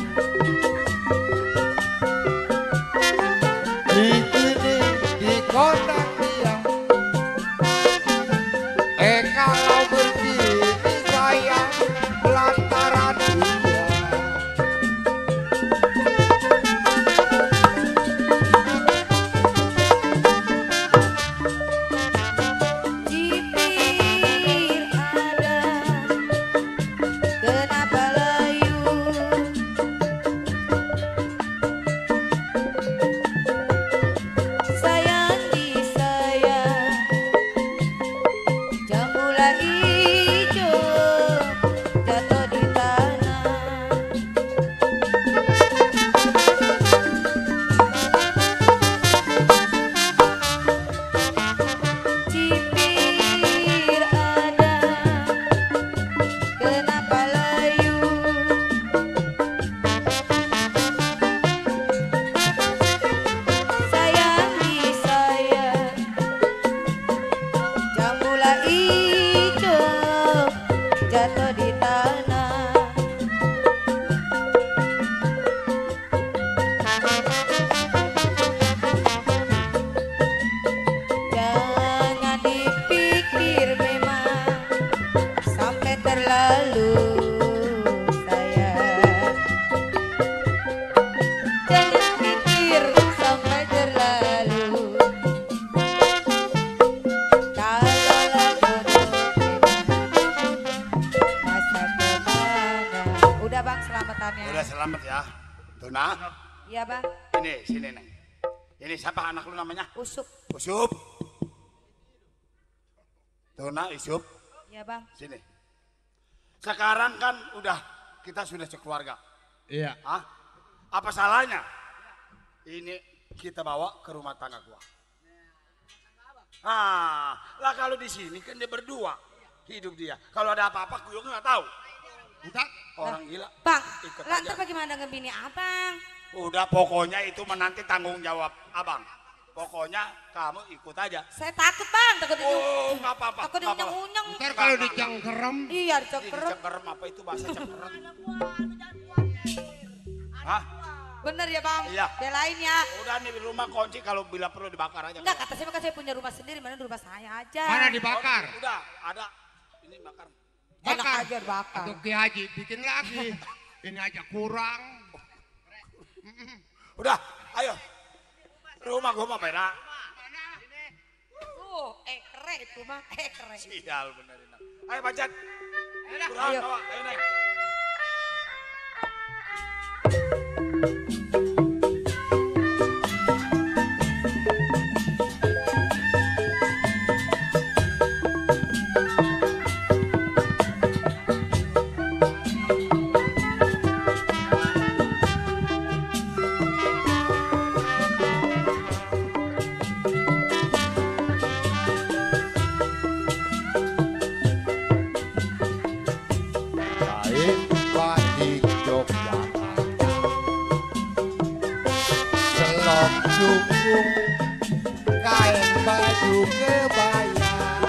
Cikini di kotak dia. Eh kalau begini sayang lantaran dia. Cipir ada, kenapa layu? Sayang di saya, jambula ijo jatuh di tanah. Cipir ada, kenapa layu? Sayang di saya, jambula ijo jatuh di tanah. Jangan dipikir memang sampai terlalu sayang. Jangan pikir sampai terlalu. Kalau jodoh masa kemana? Udah bang selamatannya. Udah selamat ya. Tuna, Iya bang. ini sini neng. Ini siapa anak lu namanya? Usuk. Usup. Tuna, Isup, Iya bang. sini. Sekarang kan udah kita sudah sekeluarga. Iya. Hah? Apa salahnya? Ini kita bawa ke rumah tangga gua. Ah, lah kalau di sini kan dia berdua hidup dia. Kalau ada apa-apa gua nggak tahu. Udah, orang gila. Bang, Ikut lantas aja. bagaimana dengan bini abang? Udah pokoknya itu menanti tanggung jawab abang. Pokoknya kamu ikut aja. Saya takut bang, takut Oh, dinyung. nggak apa-apa. Takut nggak apa-apa. diunyeng-unyeng. Ntar kalau dicengkerem. Iya, Ini diceker. cekerem apa itu bahasa cekerem? Hah? Bener ya bang? Iya. Belain ya. Udah nih di rumah kunci kalau bila perlu dibakar aja. Enggak, kata saya kan saya punya rumah sendiri, mana di rumah saya aja. Mana Oh, dibakar? udah, ada. Ini bakar. Enak Bakar. aja bakar. Atau Ki Haji bikin lagi. Ini aja kurang. Udah, ayo. Rumah gua mah beda. Tuh, ekre itu mah, ekre. Sial benerin. Ayo Pacat. Kurang, Ayo. bawa. Ayo Neng. jungkung, kain baju kebaya.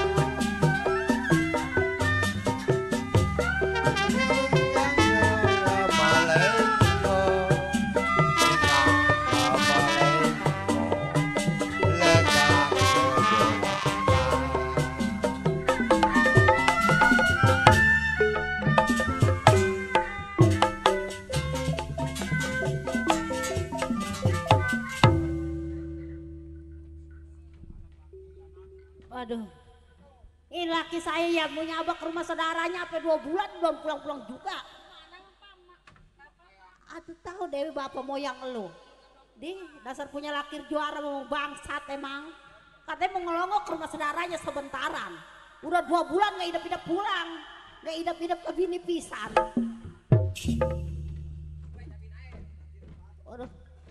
Waduh, ini laki saya ya mau nyabak ke rumah saudaranya sampai dua bulan belum pulang-pulang juga. Aduh tahu Dewi bapak moyang elu. Di dasar punya laki juara mau bangsat emang. Katanya mau ngelongok ke rumah saudaranya sebentaran. Udah dua bulan nggak idap-idap pulang, nggak idap-idap ke bini pisan. Waduh.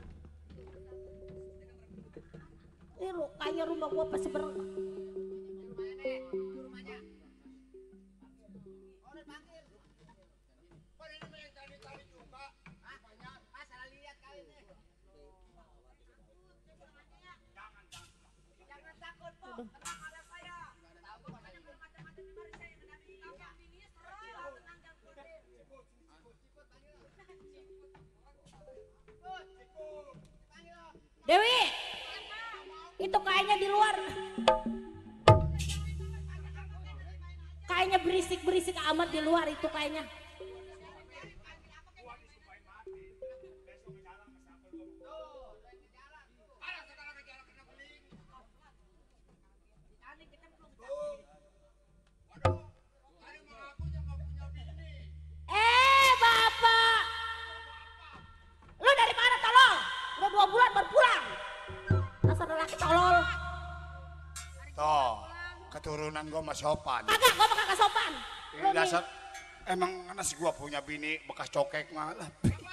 Ini rukanya rumah gua pasti ber. Dewi, itu kayaknya di luar. Kayaknya berisik-berisik amat di luar itu kayaknya. Eh, Bapak. Lu dari mana tolol? Udah dua bulan baru pulang. Dasar laki tolol. Toh, keturunan gua mah sopan. Kagak, gua mah kagak sopan. Ini dasar emang nasi gua punya bini bekas cokek malah.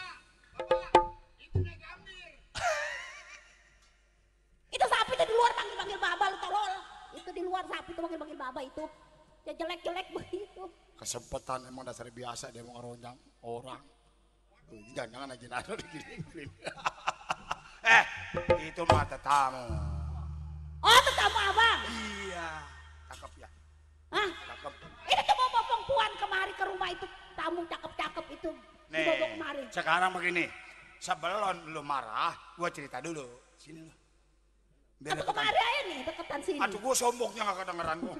Itu sapi itu di luar panggil-panggil baba lu tolol. Itu di luar sapi itu panggil-panggil baba itu. Ya jelek-jelek begitu. Kesempetan emang dasar biasa dia mau ngeronjang orang. Tuh, jangan-jangan aja nado digini-gini. Eh, itu mah tetamu. Oh, tetamu abang. Iya, cakep ya. Hah? Cakep. Ini coba popong puan kemari ke rumah itu tamu cakep-cakep itu. Nih, Dibobok kemari. sekarang begini. Sebelum lu marah, gua cerita dulu. Sini lu. Biar Tapi deketan. kemari aja nih, deketan sini. Aduh, gua sombongnya gak kedengeran gua.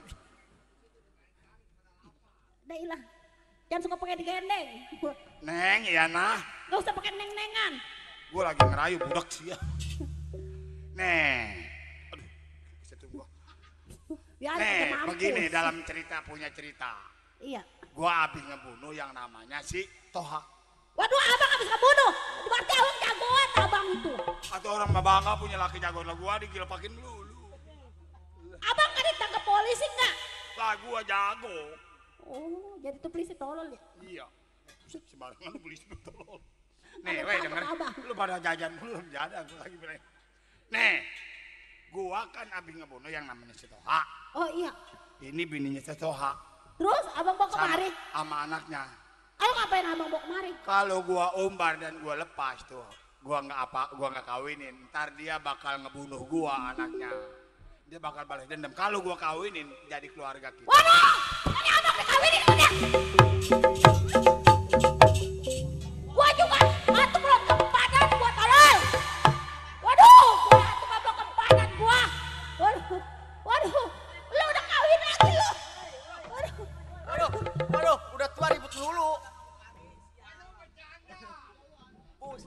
Udah ilah. Jangan suka pakai digendeng. Neng, iya nah. Gak usah pakai neng-nengan. Gue lagi ngerayu budak sih ya. Nih. Aduh, bisa tuh gua. Biar Nih, kita mampus. begini dalam cerita punya cerita. Iya. Gua habis ngebunuh yang namanya si Toha. Waduh, abang habis kebunuh. Berarti abang jagoan abang itu. Atau orang mah bangga punya laki jagoan lah, gua digilepakin dulu. Abang kan ditangkap polisi enggak? Lah gua jago. Oh, jadi tuh polisi tolol ya? Iya. Sembarangan lu polisi tolol. Nih, Abang weh takut denger. abang. Lu pada jajan belum jajan gua lagi bilang. Nih. Gua kan habis ngebunuh yang namanya si Toha. Oh iya. Ini bininya si Toha. Terus abang bawa Sama, kemari? sama anaknya. Ayo ngapain abang bawa kemari? Kalau gua umbar dan gua lepas tuh, gua nggak apa, gua nggak kawinin. Ntar dia bakal ngebunuh gua anaknya. Dia bakal balas dendam. Kalau gua kawinin, jadi keluarga kita. Waduh! Ini abang dikawinin udah! Gua juga! Atu belum kempanan gua tolol! Waduh! Gua atu belum kempanan gua! Waduh! Waduh! Lu udah kawin lagi lu! Waduh! Aduh, aduh, udah tua ribut dulu. Bus.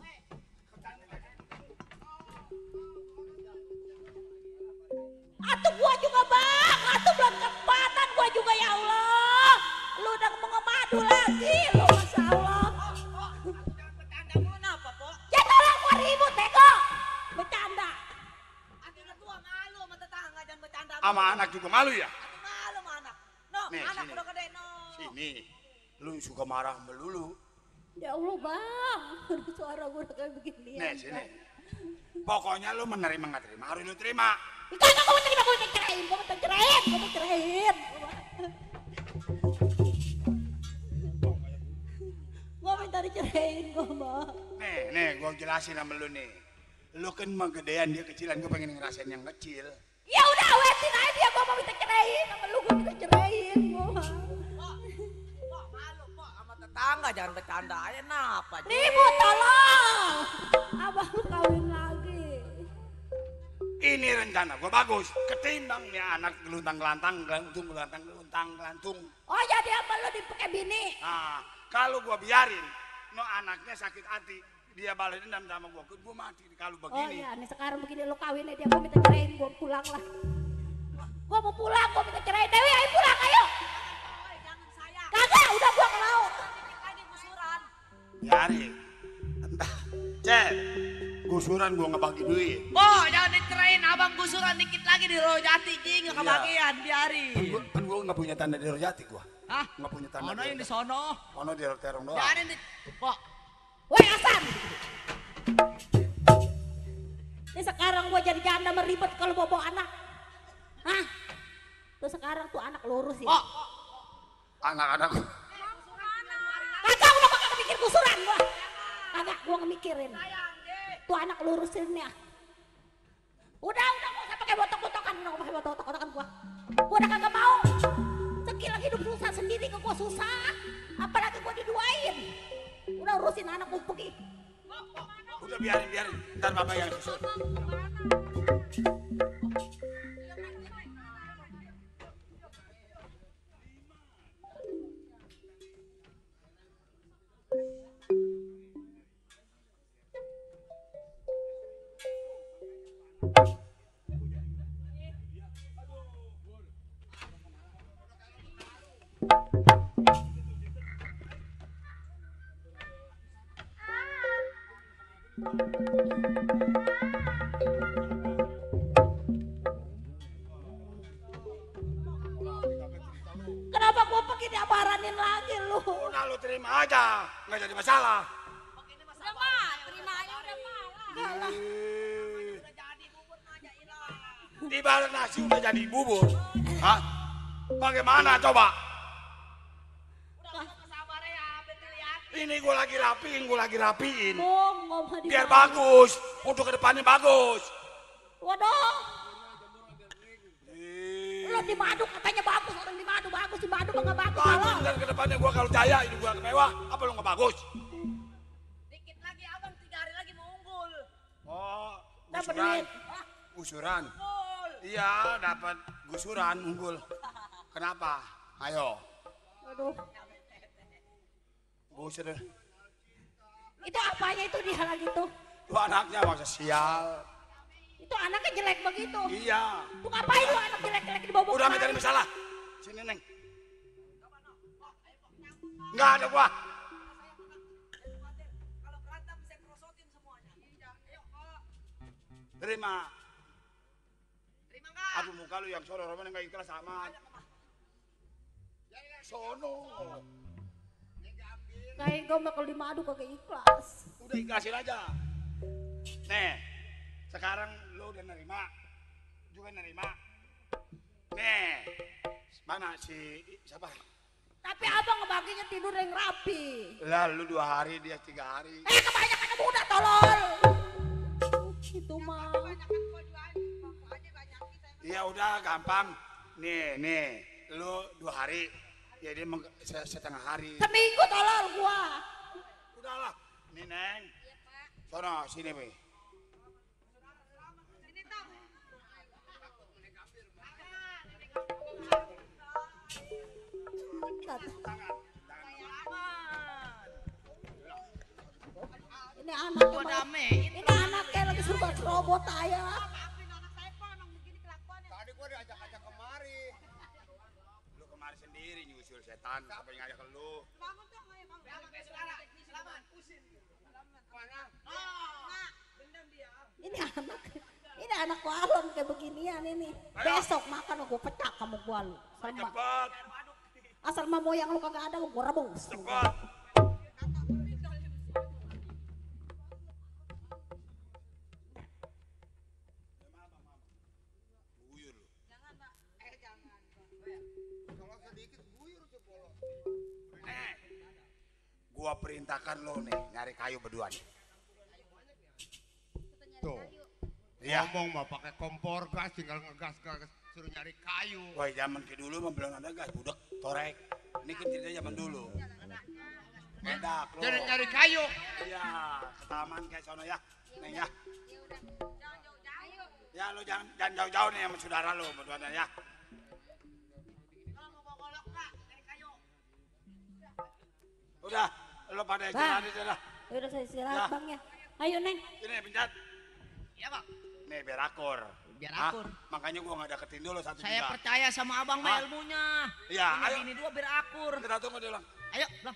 Atu gua juga bang! Atu belum kempanan gua juga ya Allah! Lu udah mau ngemadu lagi lu Masya Allah! Bercanda mulu kenapa, Pok? Ya tolong gua ribut bego! Bercanda! Akhirnya tua malu sama tetangga jangan bercanda. Sama anak juga malu ya? Aduh, malu sama anak. No, Nih, anak sini. udah gede no. Sini, lu suka marah melulu. Ya Allah bang! Suara gua udah kayak begini Nih, sini. Pokoknya lu menerima nggak terima, harus lu terima. Kagak gua mau terima, gua mau ceraiin, gua mau ceraiin, gua mau ceraiin. Gua minta diceraiin gua mau. Nih, nih, gua jelasin sama lu nih. Lo kan mah gedean, dia kecilan, gue pengen ngerasain yang kecil. Ya udah awetin aja dia, gua mau minta ceraiin sama lu, gua minta ceraiin gua. Pok, malu pok sama tetangga jangan bercanda aja napa. Nih Bu, tolong. Abang lu kawin lagi. Ini rencana gue bagus, ketimbang nih anak geluntang gelantang, gelantung gelantang, geluntang gelantung. Oh jadi apa lu dipakai bini? Nah, kalau gue biarin, no anaknya sakit hati, dia balas dendam sama gue, gue mati kalau Oh begini. iya, nih sekarang begini lu kawin aja, gua minta ceraiin, gua pulang lah. Gua mau pulang, gua minta ceraiin. Dewi ayo pulang, ayo. Kagak, udah gua ke laut. Biarin, entah, Cet, gusuran gue ngebagi duit. Pok, jangan dicerain abang gusuran dikit lagi di Rojati jing, nggak Iya. kebagian, biarin. Kan gue kan gue nggak punya tanda di Rojati gue, Hah? nggak punya tanda. Ono di yang di Rojati. sono. Ono di terong doang. Biarin di, pok. Woi Hasan. Ini sekarang gua jadi janda meribet kalau bawa anak. Hah? Tuh sekarang tuh anak lurus ya. Pok, Anak-anak. Kagak, udah gua kagak mikir gusuran gua. Kagak, gua ngemikirin. Tuh anak lurusin ya. Udah, udah gak usah pakai botok-botokan, udah gak pakai botok-botokan gua. Gua udah kagak mau. Sekilang hidup susah sendiri ke gua susah. Apalagi gua diduain. Udah urusin anak gua pergi. Udah biarin biarin, ntar bapak yang susul. Kenapa gua pergi diabaranin lagi lu? Udah lu terima aja, nggak jadi masalah. Udah mah, terima aja udah mah. Di balik nasi udah jadi bubur. Hah? Bagaimana coba? Ini gue lagi rapiin, gue lagi rapiin. Bong, ngomong di Biar mana? bagus, untuk kedepannya bagus. Waduh, Eh, lu di madu katanya bagus, orang di madu bagus, di madu mah nggak bagus. bagus Tolong. dan kedepannya gue kalau jaya, ini gue mewah, apa lu nggak bagus? dikit lagi abang tiga hari lagi mau unggul. Oh, Dapat gusuran. duit. Gusuran. Iya, dapat gusuran unggul. Kenapa? Ayo. Aduh, Gusur. itu apanya itu dia lagi tuh? Lu anaknya masa sial. Itu anaknya jelek begitu. Iya. Tuh ngapain lu anak jelek-jelek di bawah? Udah nggak cari masalah. Sini Neng. Nggak ada gua. Terima. Terima enggak? Aduh muka lu yang sono roman nggak ikhlas sama. Sono. Kayak gue bakal di madu kagak ikhlas. Udah ikhlasin aja. Nih, sekarang lu udah nerima, juga nerima. Nih, mana si siapa? Tapi abang ngebaginya tidur yang rapi. Lah lu dua hari, dia tiga hari. Eh kebanyakan muda tolol. Itu mah. Ya udah gampang. Nih, nih, lu dua hari, ya dia meng- se- setengah hari. Seminggu tolol gua. Udahlah, nih Neng. Sono, sini Be. Ini anaknya Gua malah- damein. Ini anaknya lagi suruh robot aja. Tadi gua diajak-ajak kemari. Lu kemari sendiri nyusul setan, apa yang ngajak lu? Ini anak, ini anak warung kayak beginian ini. Besok makan gua pecah kamu gua lu. Sama. Cepet, Asal mah moyang lu kagak ada gua rebus. cepet. Buyur lu. Kalau sedikit buyur tuh polo. Nih, gua perintahkan lo nih nyari kayu berdua nih. Tuh. Iya. Ngomong mah pakai kompor gas, tinggal ngegas gas, suruh nyari kayu. Wah, zaman ke dulu mah belum ada gas, budak torek. Ini kan cerita zaman dulu. Beda, bro. Jadi nyari kayu. Iya, ke taman kayak sono ya. Neng ya. Ya lo jangan jangan jauh-jauh nih sama saudara lo berdua ya. Udah, lo pada istirahat aja dah. Ya udah saya istirahat Ya. bang ya. Ayo neng. Ini pencet. Iya bang. Nih biar akur. Biar Hah? akur. Makanya gua nggak deketin dulu satu Saya juga. percaya sama abang Hah? mah ilmunya. Iya, Ini ayo. Ini dua biar akur. Kita tunggu dulu. Ayo, bang.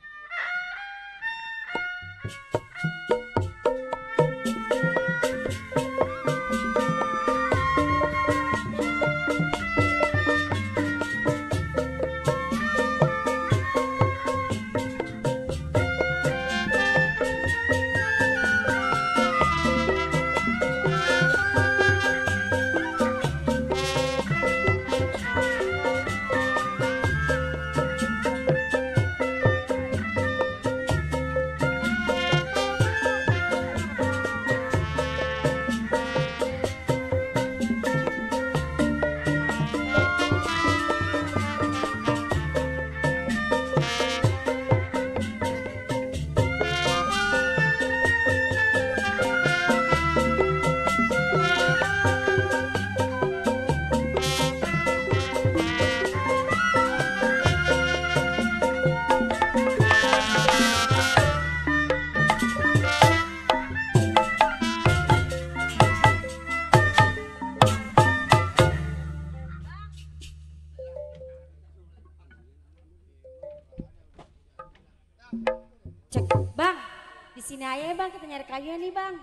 Cek bang. Di sini aja ya bang kita nyari kayu nih bang.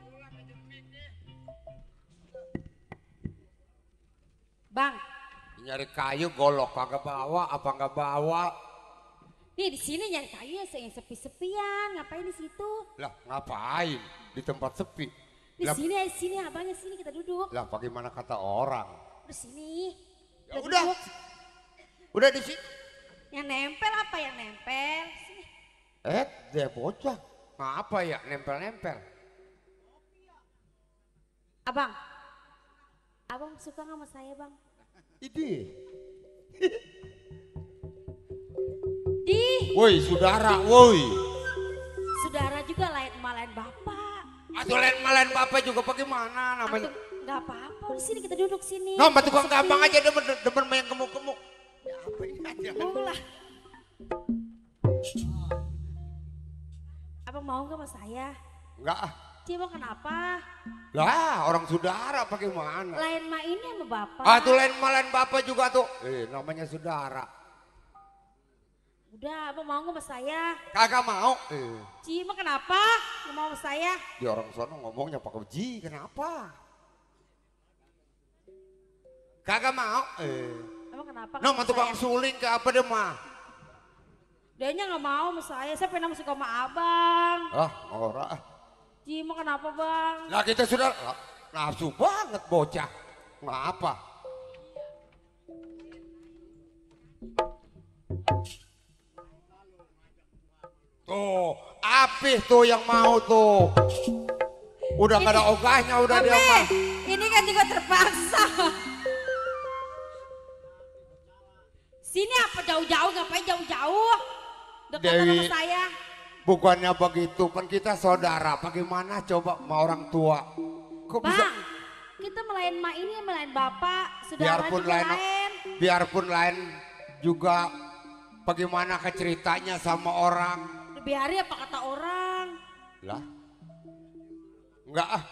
Bang. Nyari kayu golok kagak bawa, apa nggak bawa? Nih di sini nyari kayu ya yang sepi-sepian. Ngapain di situ? Lah ngapain di tempat sepi? Di Lah, sini aja sini abangnya sini kita duduk. lah bagaimana kata orang? Di sini. Ya Kita udah. duduk. Udah di sini. Yang nempel apa yang nempel? Sini. Eh, dia bocah. Apa ya nempel-nempel? Abang. Abang suka nggak sama saya bang? Ini. Di. Woi, saudara, woi. Saudara juga lain emak lain bapak. Atau lain malain bapak juga bagaimana namanya? Atau nggak apa-apa. Di sini kita duduk sini. No, mbak tukang Sepi. gampang aja demen demen main gemuk-gemuk. Ya apa ini aja? Ulah. Abang mau nggak sama saya? Enggak ah. Cibang kenapa? Lah, orang saudara bagaimana? Lain mah ini sama bapak. Ah, tuh lain malain bapak juga tuh. Eh, namanya saudara. Udah, abang mau nggak sama saya? Kagak mau. Eh, Cibang kenapa? Nggak mau sama saya? di orang sono ngomongnya pakai ji, kenapa? Kagak mau. Eh. Emang kenapa? No, nggak mah sama tukang saya? suling ke apa deh mah? Dianya nggak mau sama saya. Saya pengen suka sama abang. Ah, ora. Cibang kenapa bang? Lah kita sudah lah, nafsu banget bocah. Ngapa? Tuh, Apih tuh yang mau tuh. Udah gak ada ogahnya, udah dia Tapi mah. ini kan juga terpaksa. Sini apa jauh-jauh? Ngapain jauh-jauh? Dekat sama Dewi. saya. Bukannya begitu, kan kita saudara. Bagaimana coba sama orang tua? Kok bisa? Bang, kita melayan mak ini melayan bapak, saudara Biarpun juga lain, lain. biarpun lain juga bagaimana ke ceritanya sama orang. Biari apa kata orang. Lah, enggak ah,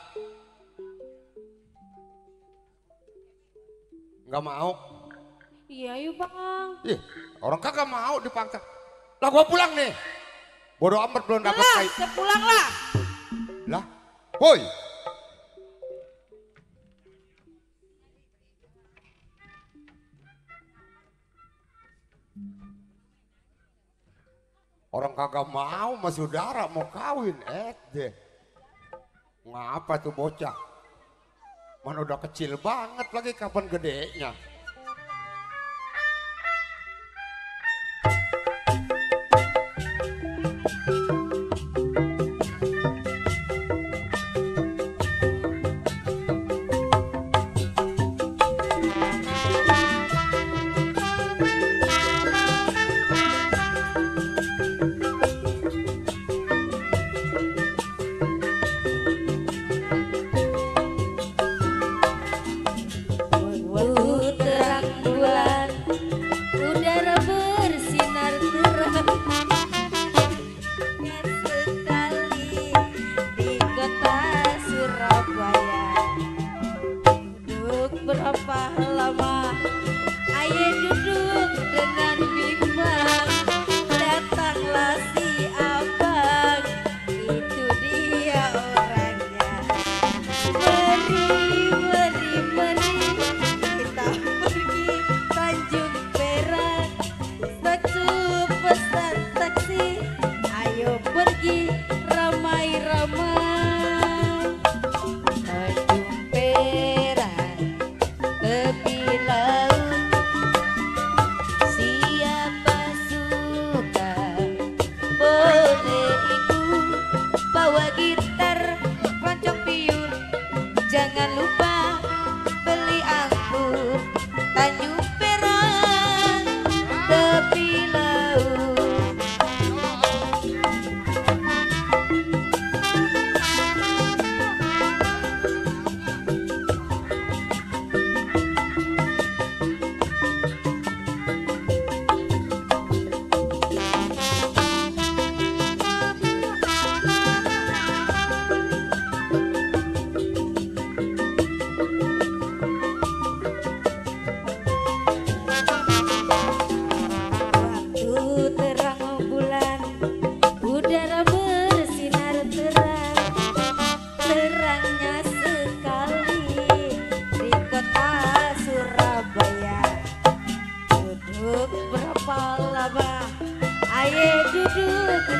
enggak mau. Iya yuk bang. Ih, orang kagak mau dipaksa. Lah gua pulang nih. Bodoh amat belum dapat Lah, kayu. saya pulang lah. Lah, woi. Orang kagak mau sama saudara mau kawin, eh deh. Ngapa tuh bocah? Mana udah kecil banget lagi, kapan gedenya?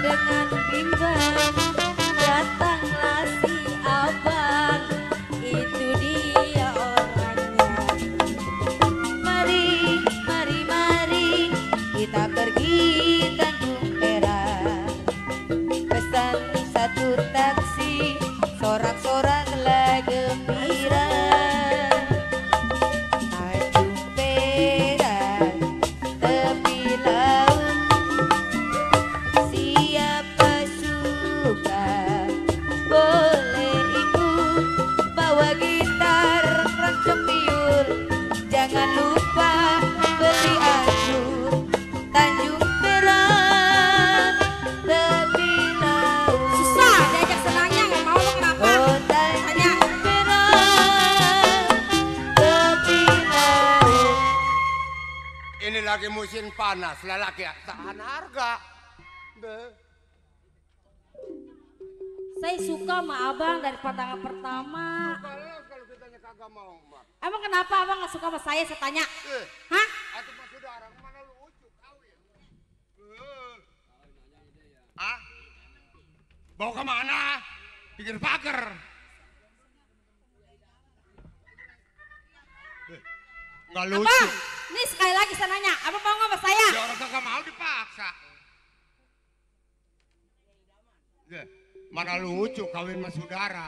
dengan bimbang datanglah si abang, itu dia orangnya. Mari, mari, mari kita pergi Tanjung Perak. Pesan satu taksi, sorak-soraklah gembira. Tanjung Perak, tepi laut, siapa suka boleh ikut. Bawa gitar, rancang biul, jangan lupa beli anggur. Tanjung Perak, tepi laut. Susah diajak senangnya nggak mau lo kenapa? Oh, Tanjung Perak, tepi laut. Ini lagi musim panas, lelaki tahan harga. Be. Saya suka sama abang dari pandangan pertama. Kalau kalau kitanya kagak mau, Mak. Emang kenapa abang nggak suka sama saya? Saya tanya. Eh, Hah? atau Pak Saudara kemana lu ucuk kawin? Eh. Ah? Bawa kemana? Pikir pagar. Enggak lucu. Abang, nih sekali lagi saya nanya. Abang mau nggak sama saya? Ya orang kagak mau dipaksa. Deh, mana lucu kawin sama saudara.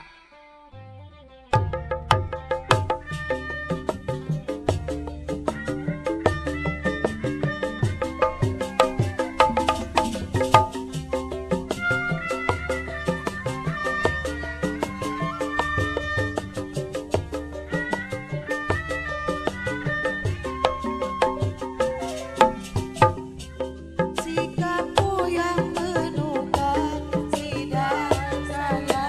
Sikapmu yang menukar sidang saya,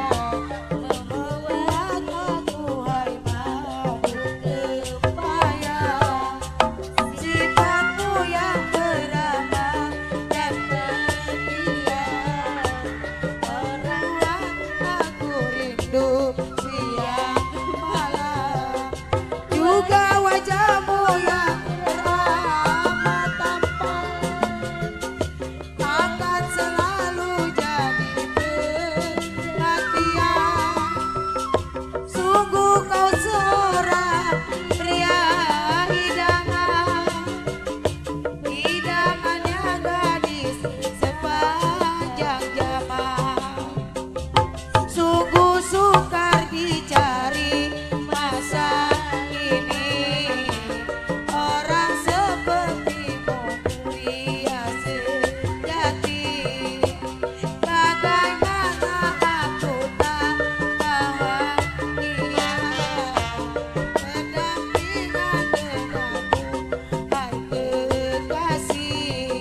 membuat aku hai mabuk kepaya. Sifatmu yang beramah dan setia, orang aku rindu siang malam. Juga wajahmu yang teramat tampan akan selalu jadi perhatian. Sungguh kau seorang pria idaman, idamannya gadis sepanjang zaman. Sungguh sukar dicari masa kini, orang sepertimu pria sejati. Bagaimana aku tak bahagia berdampingan denganmu, hai kekasih.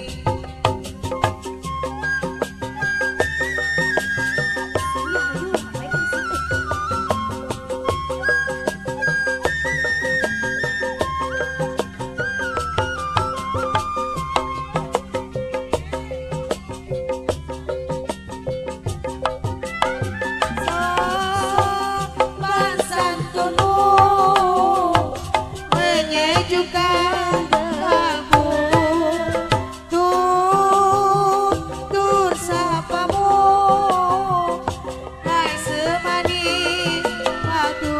Sopan santunmu menyejukkan kalbu, tutur sapamu hai semanis madu.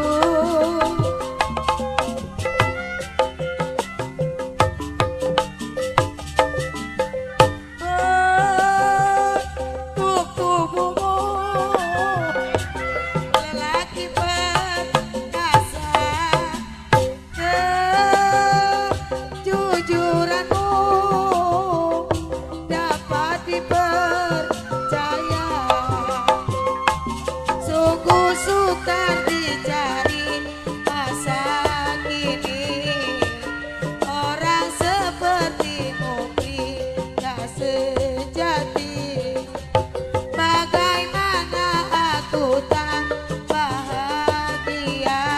Bentuk tubuhmu lelaki perkasa, kejujuranmu dapat dipercaya. Sungguh sukar dicari masa kini, orang sepertimu pria sejati. Bagaimana aku tak bahagia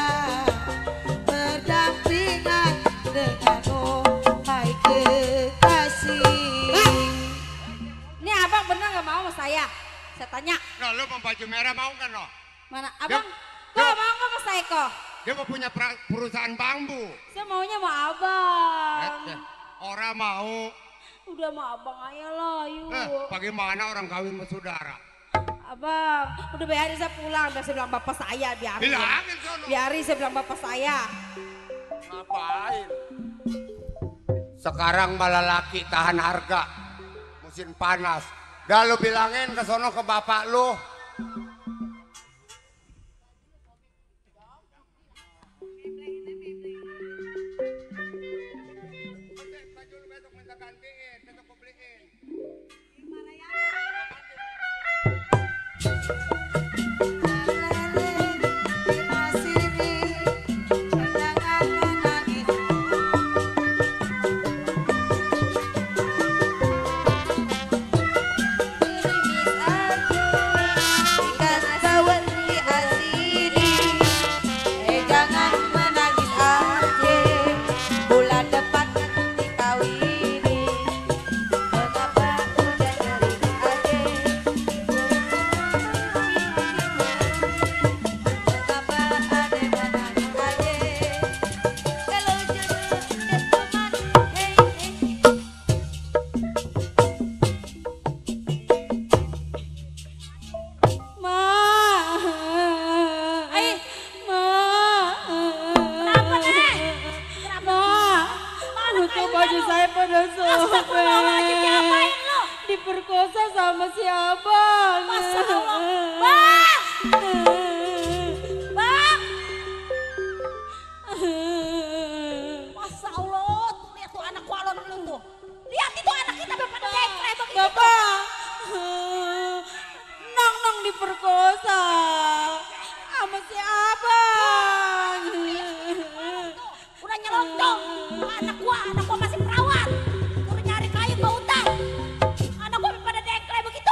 berdampingan denganmu, hai kekasih. Ini abang bener nggak mau sama saya? Saya tanya. Nah, lu mau baju merah mau kan lo? Mana abang? Dia- Kok mau nggak sama saya kok? Dia mau punya pra- perusahaan bambu. Saya maunya mau abang. Eh, Orang mau Udah mah abang aja lah, yuk. Eh, bagaimana orang kawin sama saudara? Abang, udah biarin saya pulang. Biar saya bilang bapak saya, biarin. Bilangin sono. Biarin saya bilang bapak saya. Ngapain? Sekarang malah laki tahan harga. Musim panas. Dah lu bilangin ke sono ke bapak lu. Diperkosa sama si abang. Masa Allah. Bang! Bang! Masa Allah, tuh lihat tuh anak kualon lu tuh. Lihat itu anak kita pada dengkle begitu. Bapak, nong nong diperkosa sama si abang. Udah nyelonong. Anak gua, anak gua masih perawat. Suruh nyari kayu ke hutan. Anak gua pada dengkle begitu.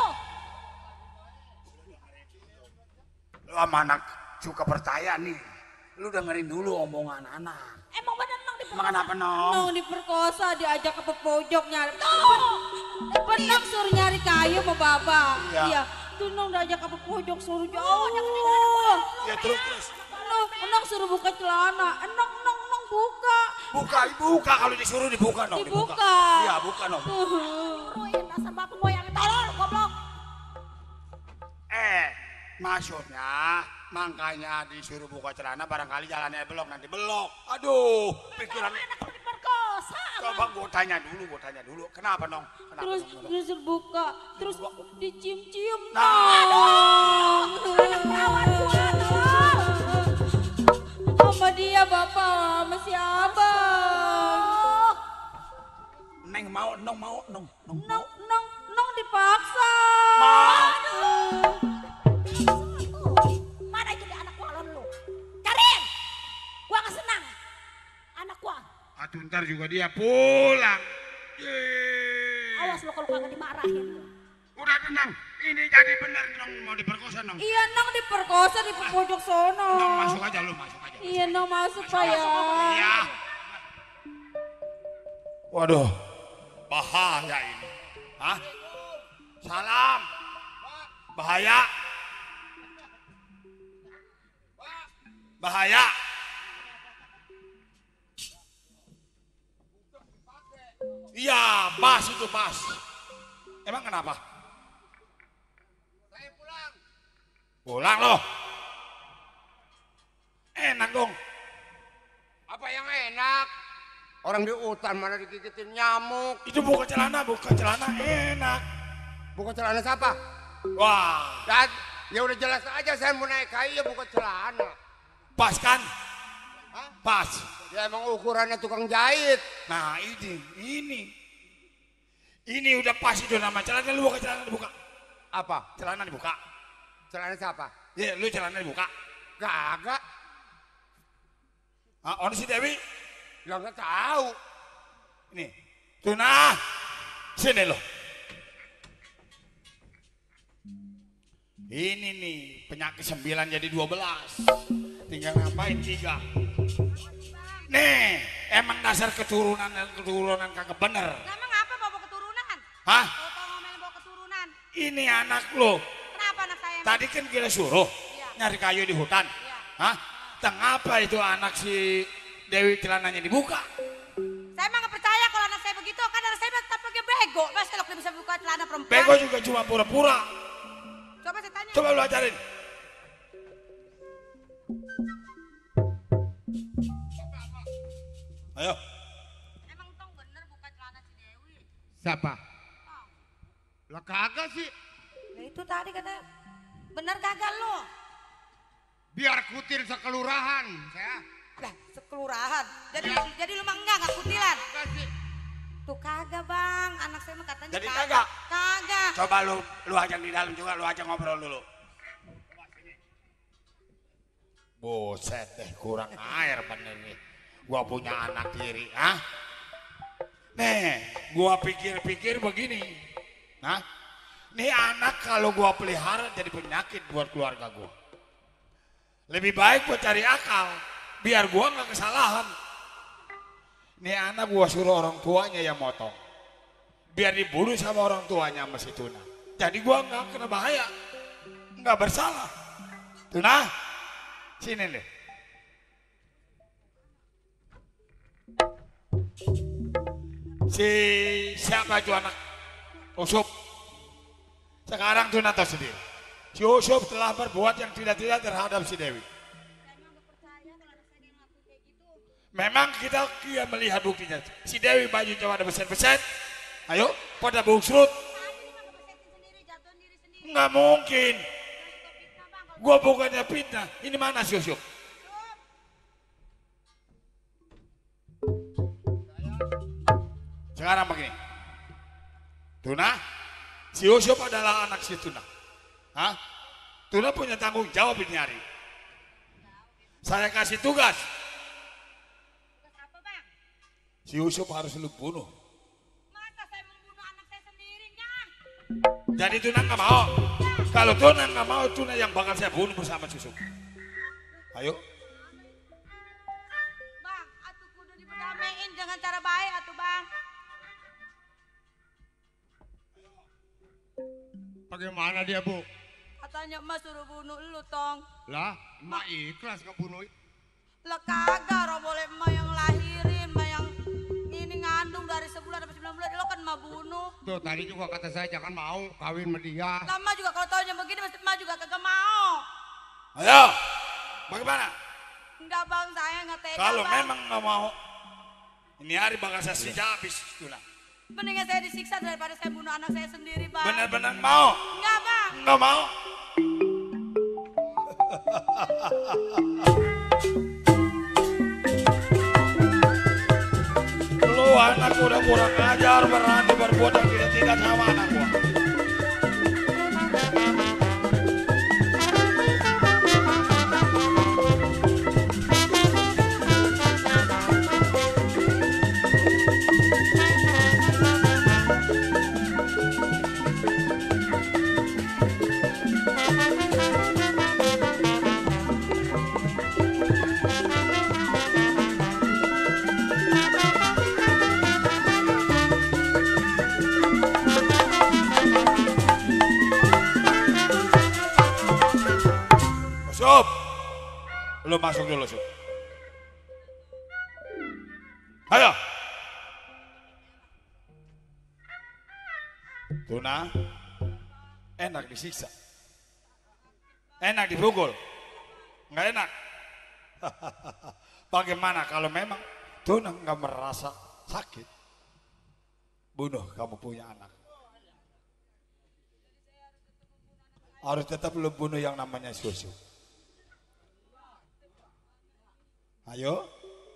Lu sama anak suka percaya nih. Lu dengerin dulu omongan anak. Emang bener nong diperkosa. Emang kenapa nong? Nong diperkosa diajak ke pojok nyari. Tuh. Benak suruh nyari kayu sama bapak. Iya. Iya. Tuh nong diajak ke pojok suruh jauh. Ya terus terus. Nong, nong suruh buka celana. Nong nong nong buka. Buka, buka kalau disuruh dibuka dong. Dibuka. Iya buka dong. Suruhin dasar bapak moyang tolol goblok. Eh, maksudnya makanya disuruh buka celana barangkali jalannya belok nanti belok. Aduh, pikiran. Anak gua diperkosa. Coba gue tanya dulu, gue tanya dulu. Kenapa dong? Kenapa Terus dong? terus buka. Terus dicium-cium. Nah, Nong. Anak perawat gua tolol. Sama dia bapak, sama si abang. Neng mau, nong mau, nong, nong mau. Nong, nong, nong dipaksa. Mana itu di anak gua alon lu? Cariin. Gua gak senang. Anak gua. Atuh ntar juga dia pulang. Yeay. Awas lu kalau kagak dimarahin. Udah tenang, ini jadi bener nong mau diperkosa nong. Iya, nong diperkosa di pojok sono. Nong masuk aja lu, masuk aja. Iya, nong masuk pak ya. Iya. Waduh, bahaya ini. Hah? Salam. Bahaya. Bahaya. Iya, pas itu pas. Emang kenapa? Saya pulang. Pulang loh. Enak dong. Apa yang enak? Orang di hutan mana digigitin nyamuk. Itu buka celana, buka celana enak. Buka celana siapa? Wah, Dan ya udah jelas aja saya mau naik kayu ya buka celana. pas kan? Hah? Pas. Ya emang ukurannya tukang jahit. Nah ini, ini. Ini udah pas itu nama celana, lu buka celana dibuka. Apa? Celana dibuka. Celana siapa? Ya lu celana dibuka. Kagak. Ah, on si Dewi. Ya nggak tahu. Ini. Tuna. Sini lo. Ini nih penyakit sembilan jadi dua belas. Tinggal ngapain tiga. Nih, emang dasar keturunan keturunan kagak bener. Emang apa bawa keturunan? Hah? Kalau ngomelin bawa keturunan. Ini anak lo. Kenapa anak saya? Tadi kan kita suruh Iya. nyari kayu di hutan. Iya. Hah? Tengapa itu anak si Dewi celananya dibuka? Saya emang gak percaya kalau anak saya begitu. Kan anak saya tetap pakai bego, masa lo bisa buka celana perempuan? Bego juga cuma pura-pura. Coba saya tanya. Coba lu ajarin. Ayo. Emang tong bener buka celana si Dewi? Siapa? Lah kagak sih. Nah itu tadi kata bener kagak lo? Biar kutil sekelurahan saya. Lah sekelurahan. Jadi jadi lu mah enggak enggak kutilan. Kagak sih. Tuh kagak bang, anak saya mah katanya Jadi kagak? Kagak. Coba lu lu ajak di dalam juga, lu ajak ngobrol dulu. Buset deh, kurang air bener nih. Gua punya anak tiri, ah? Nih, gua pikir-pikir begini. Nah, nih anak kalau gua pelihara jadi penyakit buat keluarga gua. Lebih baik gua cari akal, biar gua nggak kesalahan. Nih anak gua suruh orang tuanya yang motong, biar dibunuh sama orang tuanya sama si Tuna. Jadi gua nggak kena bahaya, nggak bersalah. Tuna, sini deh. Si siapa itu anak Usup? Sekarang Tuna tahu sendiri. Si Usup telah berbuat yang tidak-tidak terhadap si Dewi. Memang kita kia melihat buktinya. Si Dewi baju cuma ada beset-beset. Ayo, pada bungsrut. Nggak mungkin. Gua bukannya fitnah. Ini mana si Usup? Sekarang begini, Tuna, si Usup adalah anak si Tuna. Hah? Tuna punya tanggung jawab ini hari. Saya kasih tugas. Si Usup harus lu bunuh. Masa saya membunuh anak saya sendirinya? Jadi Tuna nggak mau. Kalau Tuna nggak mau, Tuna yang bakal saya bunuh bersama si Usup. Ayo. Bang, atuh kudu diperdamein dengan cara baik atuh bang. Bagaimana dia, Bu? Katanya emak suruh bunuh lu tong. Lah, emak ikhlas kebunuh. Lah kagak, orang boleh emak yang lahirin, emak yang ini ngandung dari sebulan sampai sembilan bulan, lo kan emak bunuh. Tuh tadi juga kata saya jangan mau kawin sama dia. Lah emak juga kalau taunya begini, mesti emak juga kagak mau. Ayo. Bagaimana? Enggak bang, saya nggak tega Kalau bang. memang nggak mau, ini hari bakal saya siksa habis, Tuna. Mendingan saya disiksa daripada saya bunuh anak saya sendiri bang. Benar-benar mau? Enggak bang. Nggak mau? Lu anak udah kurang ajar, berani berbuat yang tidak-tidak sama anak gua. Sup, lu masuk dulu, Sup. Ayo. Tuna, enak disiksa. Enak dipukul. Nggak enak. Bagaimana kalau memang Tuna nggak merasa sakit? Bunuh kamu punya anak. Harus tetap lu bunuh yang namanya Susu. Ayo.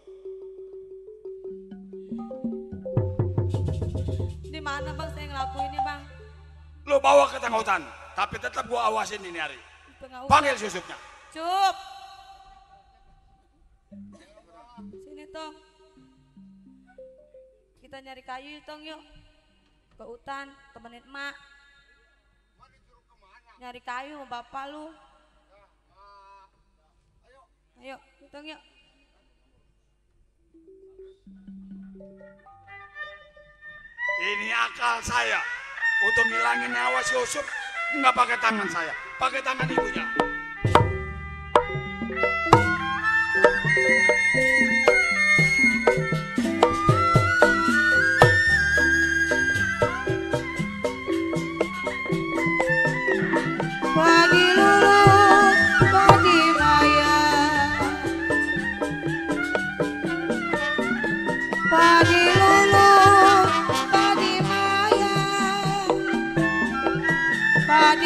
Di mana bang saya ngelakuinnya bang? Lu bawa ke tengah hutan, tapi tetap gua awasin ini hari. Tengah hutan. Panggil Susupnya. Cup. Sini tong. Kita nyari kayu tong yuk. Ke hutan, temenin emak. Nyari kayu sama bapak lu. Ayo, tong yuk. Ini akal saya untuk ngilangin nyawa si Usup nggak pakai tangan saya, pakai tangan ibunya.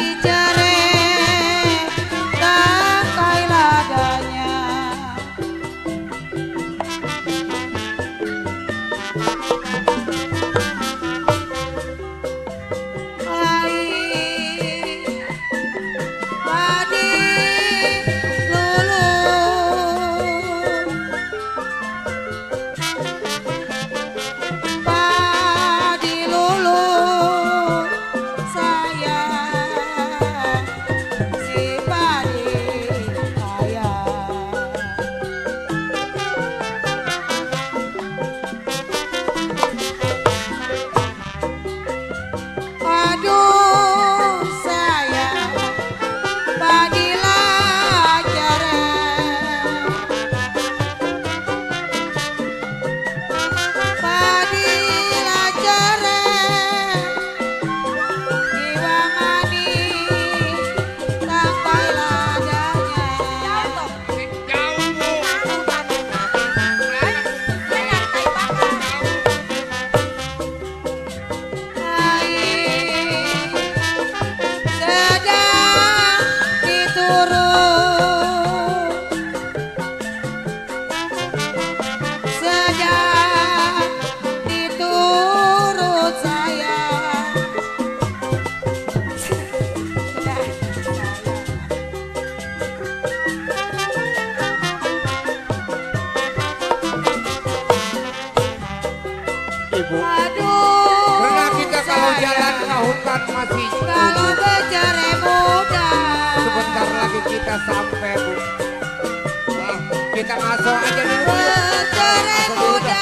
Ibu. Karena kita kalau jalan ke hutan masih kalau bicara muda. Sebentar lagi kita sampai, Bu. Nah, kita ngaso aja dulu. Bicara muda.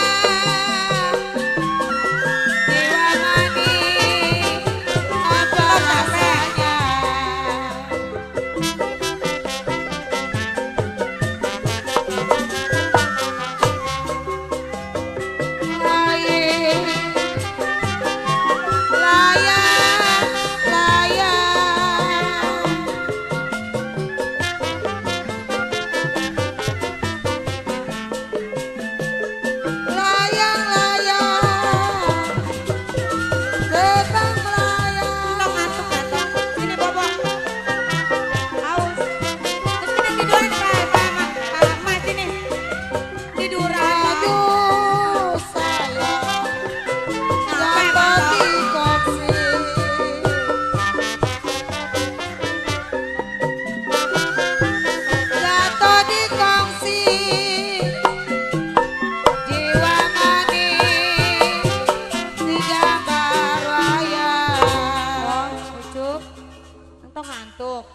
Jiwa manis, apa rasanya? Layan, layan, layan. Layang, layang, terbang melayang. Tong ngantuk kan, Tong? Sini, Bobo. Aus. Terus sini tidurin, Pak. Pak, Mak. Pak, Mak, sini. Tiduran. Aduh, sayang. Jatuh di kursi. Jatuh di kongsi. Jiwa manis di gambar wayang. Ucup, entong ngantuk.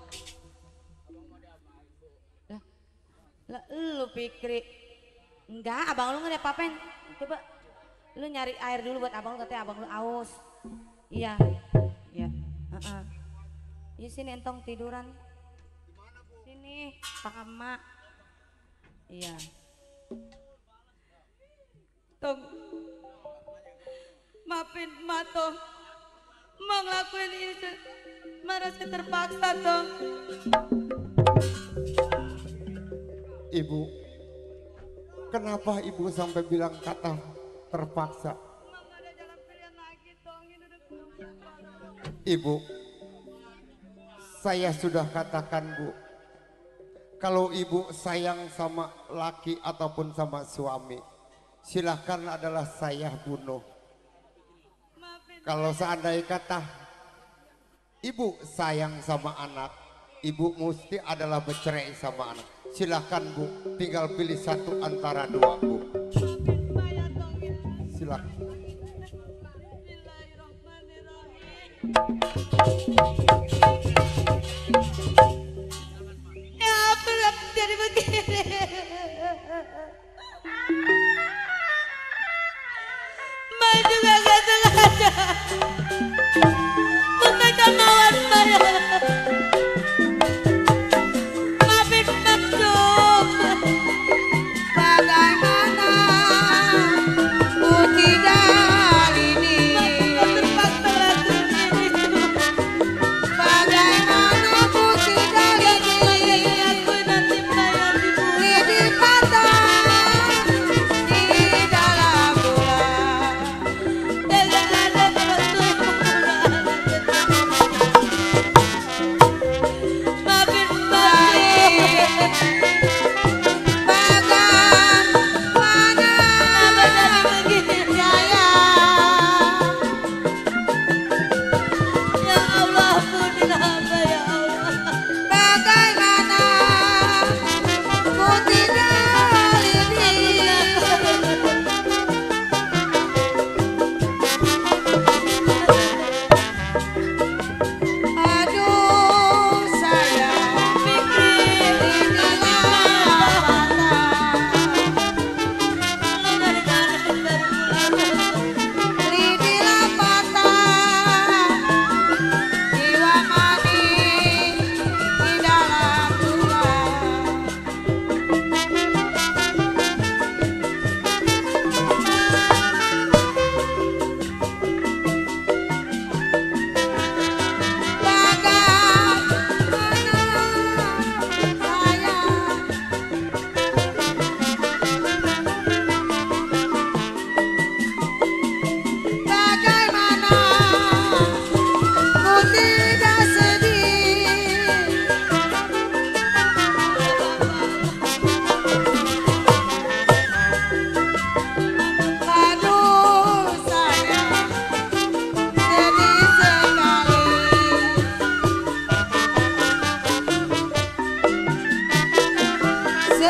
Lah, lah lu pikir enggak, abang lu nggak ada apa-apain. Coba lu nyari air dulu buat abang lu, katanya abang lu aus. Iya, iya, heeh. Iya sini entong tiduran. Sini, Pak Emak. Iya. Tong, maafin emak Tong, emak ngelakuin itu, merasa terpaksa Tong. Ibu, kenapa ibu sampai bilang kata terpaksa? Emak gak ada jalan pilihan lagi Tong, ini udah Ibu, saya sudah katakan, Bu, kalau ibu sayang sama laki ataupun sama suami, silahkan adalah saya bunuh. Kalau seandainya kata ibu sayang sama anak, ibu mesti adalah bercerai sama anak. Silahkan, Bu, tinggal pilih satu antara dua, Bu. Silahkan. Ya apa jadi begini? Emak juga gak sengaja. Bukan kemauan saya. Maafin maksud. Bagaimana ku tidak ini. Terpaksa lakuin ini.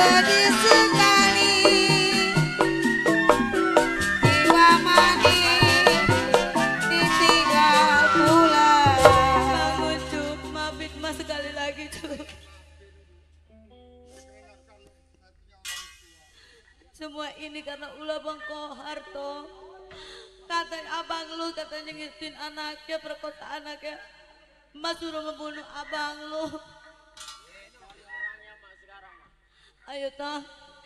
sedih sekali jiwa manis ditinggal pulang. Bangun Cuk, maafin mas sekali lagi Cuk. Semua ini karena ulah Bang Kohar toh. Katanya abang lu katanya ngitin anaknya, perkosa anaknya. Mas suruh membunuh abang lu. Ayo toh.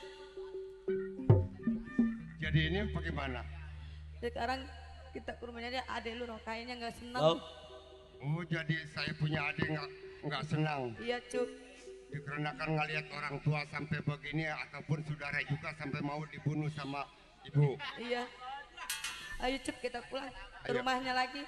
Jadi ini bagaimana? Sekarang kita ke rumahnya dia, adek lu roh kayaknya nggak senang. Oh. Oh, jadi saya punya adik nggak nggak senang. Iya Cuk. Dikarenakan ngelihat orang tua sampai begini ataupun saudara juga sampai mau dibunuh sama ibu. Iya. Ayo Cuk kita pulang ke Ayo. rumahnya lagi.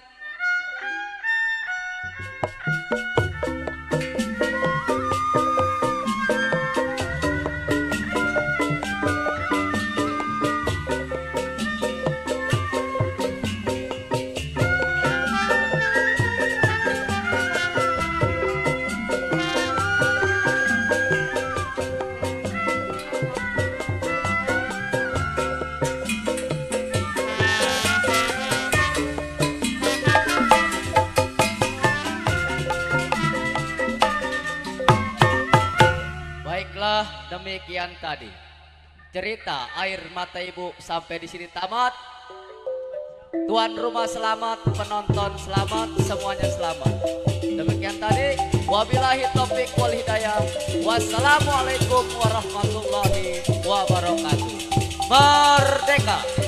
Baiklah, demikian tadi cerita air mata ibu sampai di sini tamat. Tuan rumah selamat, penonton selamat, semuanya selamat. Demikian tadi, wabillahi taufik wal hidayah. Wassalamualaikum warahmatullahi wabarakatuh. Merdeka.